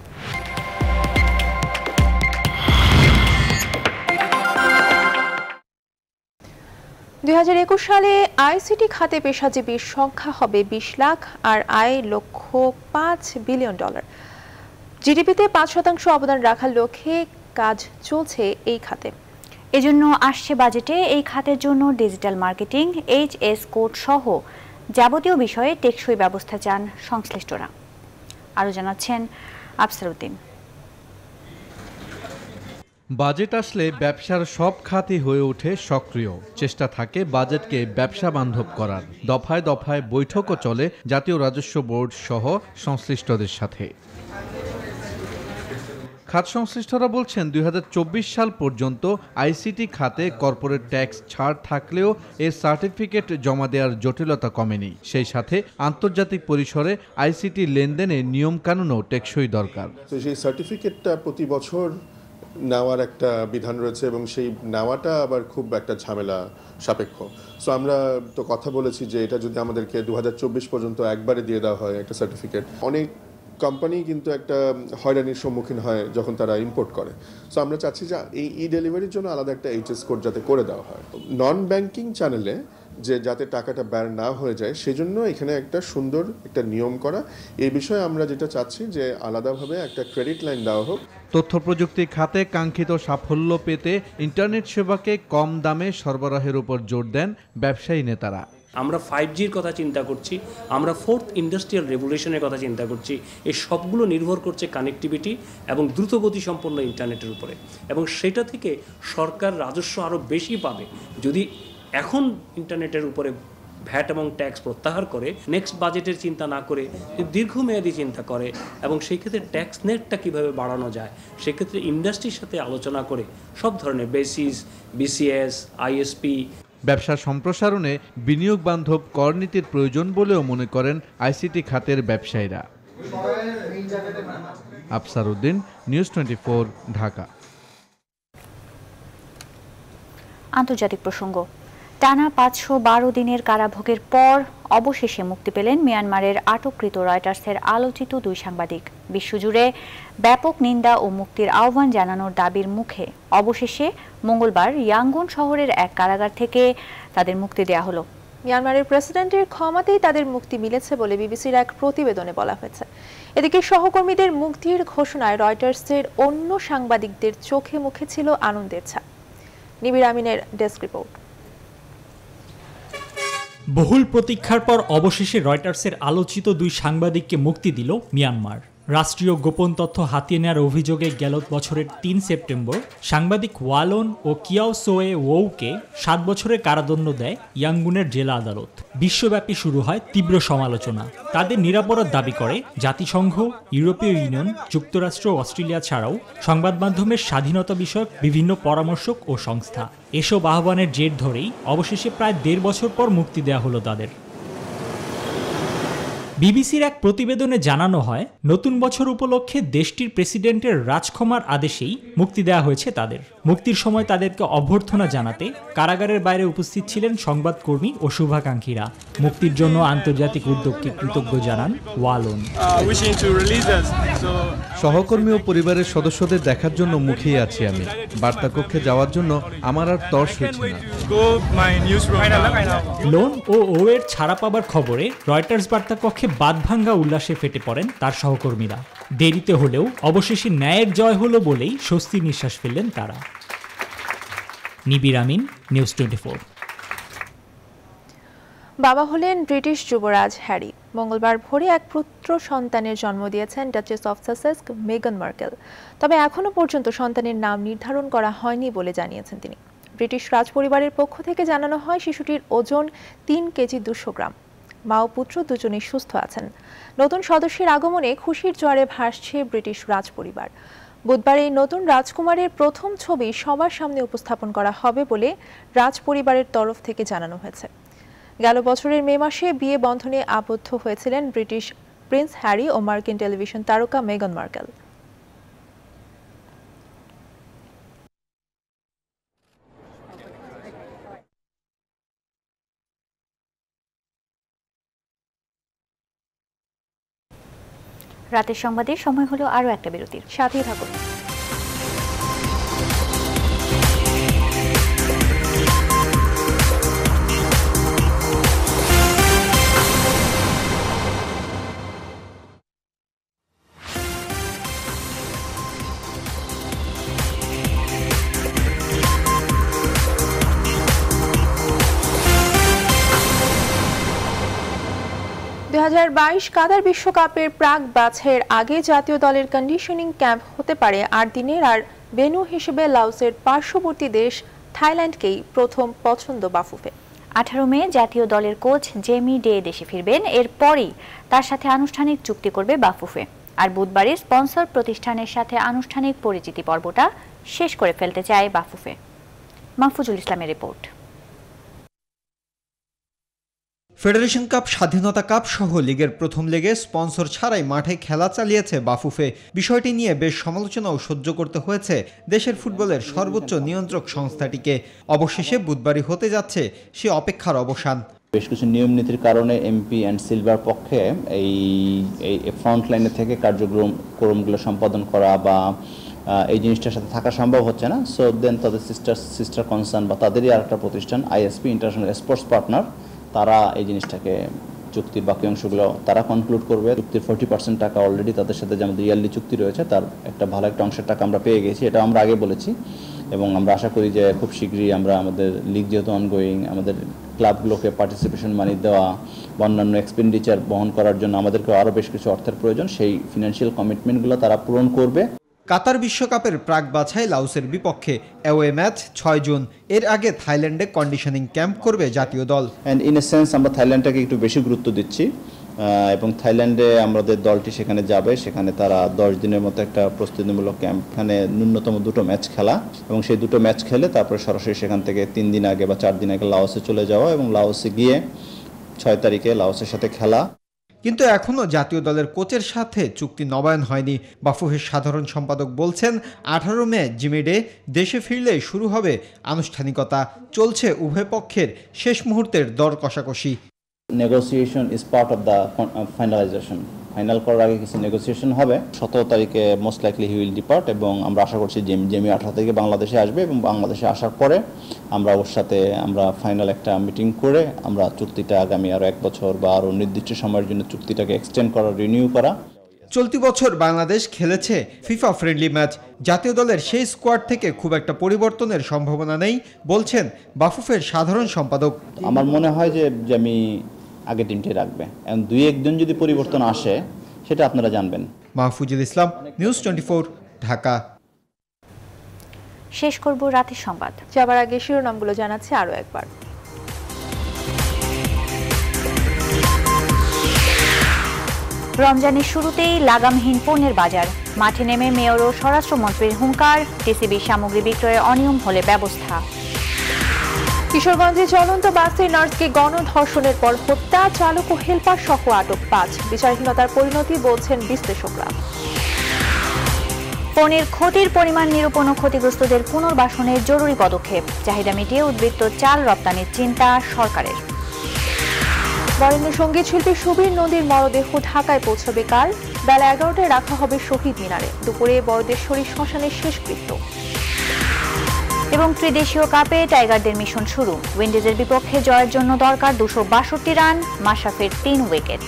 Speaker 2: 2021 সালে আইসিটি খাতে পেশাজীবীর সংখ্যা হবে 20 লাখ আর আয় লক্ষ্য $5 বিলিয়ন। জিডিপিতে 5% অবদান রাখার লক্ষ্যে কাজ চলছে এই খাতে।
Speaker 1: এজন্য আসছে বাজেটে এই খাতের জন্য ডিজিটাল মার্কেটিং, HS কোড সহ যাবতীয় বিষয়ে টেকসই ব্যবস্থা চান সংশ্লিষ্টরা। আরো জানাচ্ছেন আফসারউদ্দিন।
Speaker 22: বাজেট আসলে ব্যবসার সব খাতই হয়ে ওঠে সক্রিয়। চেষ্টা থাকে বাজেটকে ব্যবসা বান্ধব করার। দফায় দফায় বৈঠকও চলে জাতীয় রাজস্ব বোর্ড সহ সংশ্লিষ্টদের সাথে। খাত সংশ্লিষ্টরা বলছেন 2024 সাল পর্যন্ত আইসিটি খাতে কর্পোরেট ট্যাক্স ছাড় থাকলেও এর সার্টিফিকেট জমা দেওয়ার জটিলতা কমেনি। সেই সাথে আন্তর্জাতিক পরিসরে আইসিটি লেনদেনে নিয়মকানুনও টেকসই দরকার।
Speaker 23: তো সেই সার্টিফিকেটটা প্রতি বছর নেওয়ার একটা বিধান রয়েছে এবং সেই নেওয়াটা আবার খুব একটা ঝামেলা সাপেক্ষ। সো আমরা তো কথা বলেছি যে এটা যদি আমাদেরকে 2024 পর্যন্ত একবারে দিয়ে দেওয়া হয় একটা সার্টিফিকেট, অনেক কোম্পানি কিন্তু একটা হয়রানির সম্মুখীন হয় যখন তারা ইম্পোর্ট করে। সো আমরা চাচ্ছি যে এই ডেলিভারির জন্য আলাদা একটা HS কোড যাতে করে দেওয়া হয়, নন ব্যাংকিং চ্যানেলে যে যাতে টাকাটা ব্যয় না হয়ে যায় সেজন্য এখানে একটা সুন্দর একটা নিয়ম করা। এই বিষয়ে আমরা যেটা চাচ্ছি যে আলাদাভাবে একটা ক্রেডিট লাইন দেওয়া হোক।
Speaker 22: তথ্য প্রযুক্তি খাতে কাঙ্ক্ষিত সাফল্য পেতে ইন্টারনেট সেবাকে কম দামে সরবরাহের উপর জোর দেন ব্যবসায়ী নেতারা।
Speaker 24: আমরা 5Gর কথা চিন্তা করছি, আমরা 4th ইন্ডাস্ট্রিয়াল রেভলিউশনের কথা চিন্তা করছি। এই সবগুলো নির্ভর করছে কানেক্টিভিটি এবং দ্রুতগতি সম্পন্ন ইন্টারনেটের উপরে, এবং সেটা থেকে সরকার রাজস্ব আরও বেশি পাবে যদি এখন ইন্টারনেটের উপরে ভ্যাট এবং ট্যাক্স প্রত্যাহার করে নেক্সট বাজেটের চিন্তা না করে দীর্ঘমেয়াদী চিন্তা করে, এবং সেই ক্ষেত্রে ট্যাক্স নেটটা কীভাবে বাড়ানো যায় সেক্ষেত্রে ইন্ডাস্ট্রির সাথে আলোচনা করে সব ধরনের বেসিস, BCS, ISP।
Speaker 22: ব্যবসার সম্প্রসারণে বিনিয়োগ বান্ধব করনীতির প্রয়োজন বলেও মনে করেন আইসিটি খাতের ব্যবসায়ীরা। আফসারউদ্দিন, নিউজ 24, ঢাকা।
Speaker 1: আন্তর্জাতিক প্রসঙ্গ। টানা 512 দিনের কারাভোগের পর অবশেষে মুক্তি পেলেন মিয়ানমারের আটককৃত রয়টার্সের আলোচিত 2 সাংবাদিক। বিশ্বজুড়ে ব্যাপক নিন্দা ও মুক্তির আহ্বান জানানোর দাবির মুখে অবশেষে মঙ্গলবার ইয়াঙ্গুন শহরের এক কারাগার থেকে তাদের মুক্তি দেওয়া হলো।
Speaker 2: মিয়ানমারের প্রেসিডেন্টের ক্ষমাতেই তাদের মুক্তি মিলেছে বলে বিবিসির এক প্রতিবেদনে বলা হয়েছে। এদিকে সহকর্মীদের মুক্তির ঘোষণায় রয়টার্সের অন্য সাংবাদিকদের চোখে মুখে ছিল আনন্দের ছাপ। নিবির আমিনের ডেস্ক রিপোর্ট।
Speaker 4: বহুল প্রতীক্ষার পর অবশেষে রয়টার্সের আলোচিত 2 সাংবাদিককে মুক্তি দিল মিয়ানমার। রাষ্ট্রীয় গোপন তথ্য হাতিয়ে নেওয়ার অভিযোগে গেল বছরের 3 সেপ্টেম্বর সাংবাদিক ওয়ালন ও কিয়াও সোয়ে ওউকে 7 বছরের কারাদণ্ড দেয় ইয়াঙ্গুনের জেলা আদালত। বিশ্বব্যাপী শুরু হয় তীব্র সমালোচনা। তাদের নিরাপরাধ দাবি করে জাতিসংঘ, ইউরোপীয় ইউনিয়ন, যুক্তরাষ্ট্র, অস্ট্রেলিয়া ছাড়াও সংবাদ মাধ্যমের স্বাধীনতা বিষয়ক বিভিন্ন পরামর্শক ও সংস্থা। এসব আহ্বানের জের ধরেই অবশেষে প্রায় 1.5 বছর পর মুক্তি দেওয়া হলো তাদের। বিবিসির এক প্রতিবেদনে জানানো হয়, নতুন বছর উপলক্ষে দেশটির প্রেসিডেন্টের রাজক্ষমার আদেশেই মুক্তি দেওয়া হয়েছে তাদের। মুক্তির সময় তাদেরকে অভ্যর্থনা জানাতে কারাগারের বাইরে উপস্থিত ছিলেন সংবাদকর্মী ও শুভাকাঙ্ক্ষীরা। মুক্তির জন্য আন্তর্জাতিক উদ্যোগকে কৃতজ্ঞ জানান ওয়ালন।
Speaker 22: সহকর্মী ও পরিবারের সদস্যদের দেখার জন্য মুখিয়ে আছি আমি। বার্তা কক্ষে যাওয়ার জন্য আমার আর তর্স হচ্ছে না।
Speaker 4: লোন ও ওয়ের ছাড়া পাবার খবরে রয়টার্স বার্তা কক্ষে বাঁধভাঙ্গা উল্লাসে ফেটে পড়েন তার সহকর্মীরা। দেরিতে হলেও অবশেষে ন্যায়ের জয় হলো বলেই স্বস্তির নিঃশ্বাস ফেললেন তারা। নিবির আমিন, নিউজ 24।
Speaker 2: বাবা হলেন ব্রিটিশ যুবরাজ হ্যারি। মঙ্গলবার ভোরে এক পুত্র সন্তানের জন্ম দিয়েছেন ডাচেস অফ সাসেক্স মেগান মার্কেল। তবে এখনো পর্যন্ত সন্তানের নাম নির্ধারণ করা হয়নি বলে জানিয়েছেন তিনি। ব্রিটিশ রাজপরিবারের পক্ষ থেকে জানানো হয় শিশুটির ওজন 3 কেজি 200 গ্রাম। মা ও পুত্র দুজনেই সুস্থ আছেন। নতুন সদস্যের আগমনে খুশির জোয়ারে ভাসছে ব্রিটিশ রাজপরিবার। বুধবার এই নতুন রাজকুমারের প্রথম ছবি সবার সামনে উপস্থাপন করা হবে বলে রাজপরিবারের তরফ থেকে জানানো হয়েছে। গেল বছরের মে মাসে বিয়ে বন্ধনে আবদ্ধ হয়েছিলেন ব্রিটিশ প্রিন্স হ্যারি ও মার্কিন টেলিভিশন তারকা মেগান মার্কেল।
Speaker 1: রাতের সংবাদের সময় হলো আরও একটা বিরতির। সাথেই থাকুন।
Speaker 2: কাতার বিশ্বকাপের প্রাক বাছাইয়ের আগে জাতীয় দলের কন্ডিশনিং ক্যাম্প হতে পারে 8 দিনের। আর ভেন্যু হিসেবে লাওসের পার্শ্ববর্তী দেশ থাইল্যান্ডকেই প্রথম পছন্দ বাফুফে।
Speaker 1: 18 মে জাতীয় দলের কোচ জেমি ডে দেশে ফিরবেন। এরপরই তার সাথে আনুষ্ঠানিক চুক্তি করবে বাফুফে। আর বুধবারই স্পন্সর প্রতিষ্ঠানের সাথে আনুষ্ঠানিক পরিচিতি পর্বটা শেষ করে ফেলতে চায় বাফুফে। মাহফুজুল ইসলামের রিপোর্ট।
Speaker 6: ফেডারেশন কাপ, স্বাধীনতা কাপ সহ লিগের প্রথম লেগে স্পন্সর ছাড়াই মাঠে খেলা চালিয়েছে বাফুফে। বিষয়টি নিয়ে বেশ সমালোচনাও সহ্য করতে হয়েছে দেশের ফুটবলের সর্বোচ্চ নিয়ন্ত্রক সংস্থাটিকে। অবশেষে বুধবারই হতে যাচ্ছে সে অপেক্ষার অবসান।
Speaker 7: বেশ কিছু নিয়ম নীতির কারণে এমপি অ্যান্ড সিলভার পক্ষে এই ফ্রন্ট লাইনে থেকে কার্যক্রমগুলো সম্পাদন করা বা এই জিনিসটার সাথে থাকা সম্ভব হচ্ছে না। সো দেন তাদের সিস্টার কনসার্ন বা তাদেরই আরেকটা প্রতিষ্ঠান আইএসপি, ইন্টারন্যাশনাল স্পোর্টস পার্টনার, তারা এই জিনিসটাকে চুক্তির বাকি অংশগুলো তারা কনক্লুড করবে। চুক্তির 40% টাকা অলরেডি তাদের সাথে যে আমাদের ইয়ারলি চুক্তি রয়েছে তার একটা ভালো একটা অংশের টাকা আমরা পেয়ে গেছি, এটা আমরা আগে বলেছি। এবং আমরা আশা করি যে খুব শীঘ্রই আমরা আমাদের লিগ যেহেতু অনগোয়িং, আমাদের ক্লাবগুলোকে পার্টিসিপেশন মানি দেওয়া বা অন্যান্য এক্সপেন্ডিচার বহন করার জন্য আমাদেরকে আরও বেশ কিছু অর্থের প্রয়োজন, সেই ফিনান্সিয়াল কমিটমেন্টগুলো তারা পূরণ করবে।
Speaker 6: কাতার বিশ্বকাপের প্রাক বাছাই লাওসের বিপক্ষে অ্যাওয়ে ম্যাচ 6 জুন। এর আগে থাইল্যান্ডে কন্ডিশনিং ক্যাম্প করবে জাতীয় দল।
Speaker 7: অ্যান্ড ইন এ সেন্স আমরা থাইল্যান্ডটাকে একটু বেশি গুরুত্ব দিচ্ছি এবং থাইল্যান্ডে আমাদের দলটি সেখানে যাবে। সেখানে তারা 10 দিনের মতো একটা প্রস্তুতিমূলক ক্যাম্প, এখানে ন্যূনতম 2টো ম্যাচ খেলা এবং সেই 2টো ম্যাচ খেলে তারপরে সরাসরি সেখান থেকে 3 দিন আগে বা 4 দিন আগে লাওসে চলে যাওয়া এবং লাওসে গিয়ে 6 তারিখে লাওসের সাথে খেলা।
Speaker 6: কিন্তু এখনও জাতীয় দলের কোচের সাথে চুক্তি নবায়ন হয়নি। বাফুফের সাধারণ সম্পাদক বলছেন 18 মে জিমি ডে দেশে ফিরলে শুরু হবে আনুষ্ঠানিকতা। চলছে উভয় পক্ষের শেষ মুহূর্তের দর কষাকষি।
Speaker 7: Negotiation is part of the finalization. Final করার আগে কিছু নেগোসিয়েশন হবে। 17 তারিখে most likely he will depart এবং আমরা আশা করছি জেমি 18 তারিখে বাংলাদেশে আসবে এবং বাংলাদেশে আসার পরে আমরা ওর সাথে ফাইনাল একটা মিটিং করে আমরা চুক্তিটা আগামী আরও 1 বছর বা আরও নির্দিষ্ট সময়ের জন্য চুক্তিটাকে এক্সটেন্ড করা, রিনিউ করা।
Speaker 6: চলতি বছর বাংলাদেশ খেলেছে ফিফা ফ্রেন্ডলি ম্যাচ। জাতীয় দলের সেই স্কোয়াড থেকে খুব একটা পরিবর্তনের সম্ভাবনা নেই বলছেন বাফুফের সাধারণ সম্পাদক।
Speaker 7: আমার মনে হয় যে আমি আগে টিমটি রাখবে, এবং 2-1 যদি পরিবর্তন আসে সেটা আপনারা জানবেন।
Speaker 6: মাহফুজুল ইসলাম, নিউজ 24, ঢাকা।
Speaker 1: শেষ করব রাতের সংবাদ।
Speaker 2: যাবার আগে শিরোনামগুলো জানাচ্ছি আরো একবার।
Speaker 1: রমজানের শুরুতেই লাগামহীন পণ্যের বাজার, মাঠে নেমে মেয়র ও স্বরাষ্ট্রমন্ত্রীর হুঙ্কার, টিসিবি সামগ্রী বিক্রয়ে অনিয়ম হলে ব্যবস্থা।
Speaker 2: কিশোরগঞ্জে চলন্ত বাসে নার্সকে গণধর্ষণের পর হত্যা, চালক ও হেলপার সহ আটক 5, বিচারহীনতার পরিণতি বলছেন বিশ্লেষকরা।
Speaker 1: ফোনের ক্ষতির পরিমাণ নিরূপণ ও ক্ষতিগ্রস্তদের পুনর্বাসনের জরুরি পদক্ষেপ, চাহিদা মিটিয়ে উদ্বৃত্ত চাল রপ্তানির চিন্তা সরকারের।
Speaker 2: বরেণ্য সঙ্গীত শিল্পী সুবীর নদীর মরদেহ ঢাকায় পৌঁছবে কাল, বেলা 11টায় রাখা হবে শহীদ মিনারে, দুপুরে বড়দেশ্বরী শ্মশানের শেষকৃত্য। এবং ত্রিদেশীয় কাপে টাইগারদের মিশন শুরু, উইন্ডিজের বিপক্ষে জয়ের জন্য দরকার 262 রান, মাশরাফির 3 উইকেট।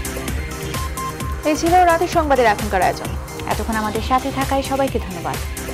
Speaker 2: এই ছিল রাতের সংবাদের এখনকার আয়োজন।
Speaker 1: এতক্ষণ আমাদের সাথে থাকায় সবাইকে ধন্যবাদ।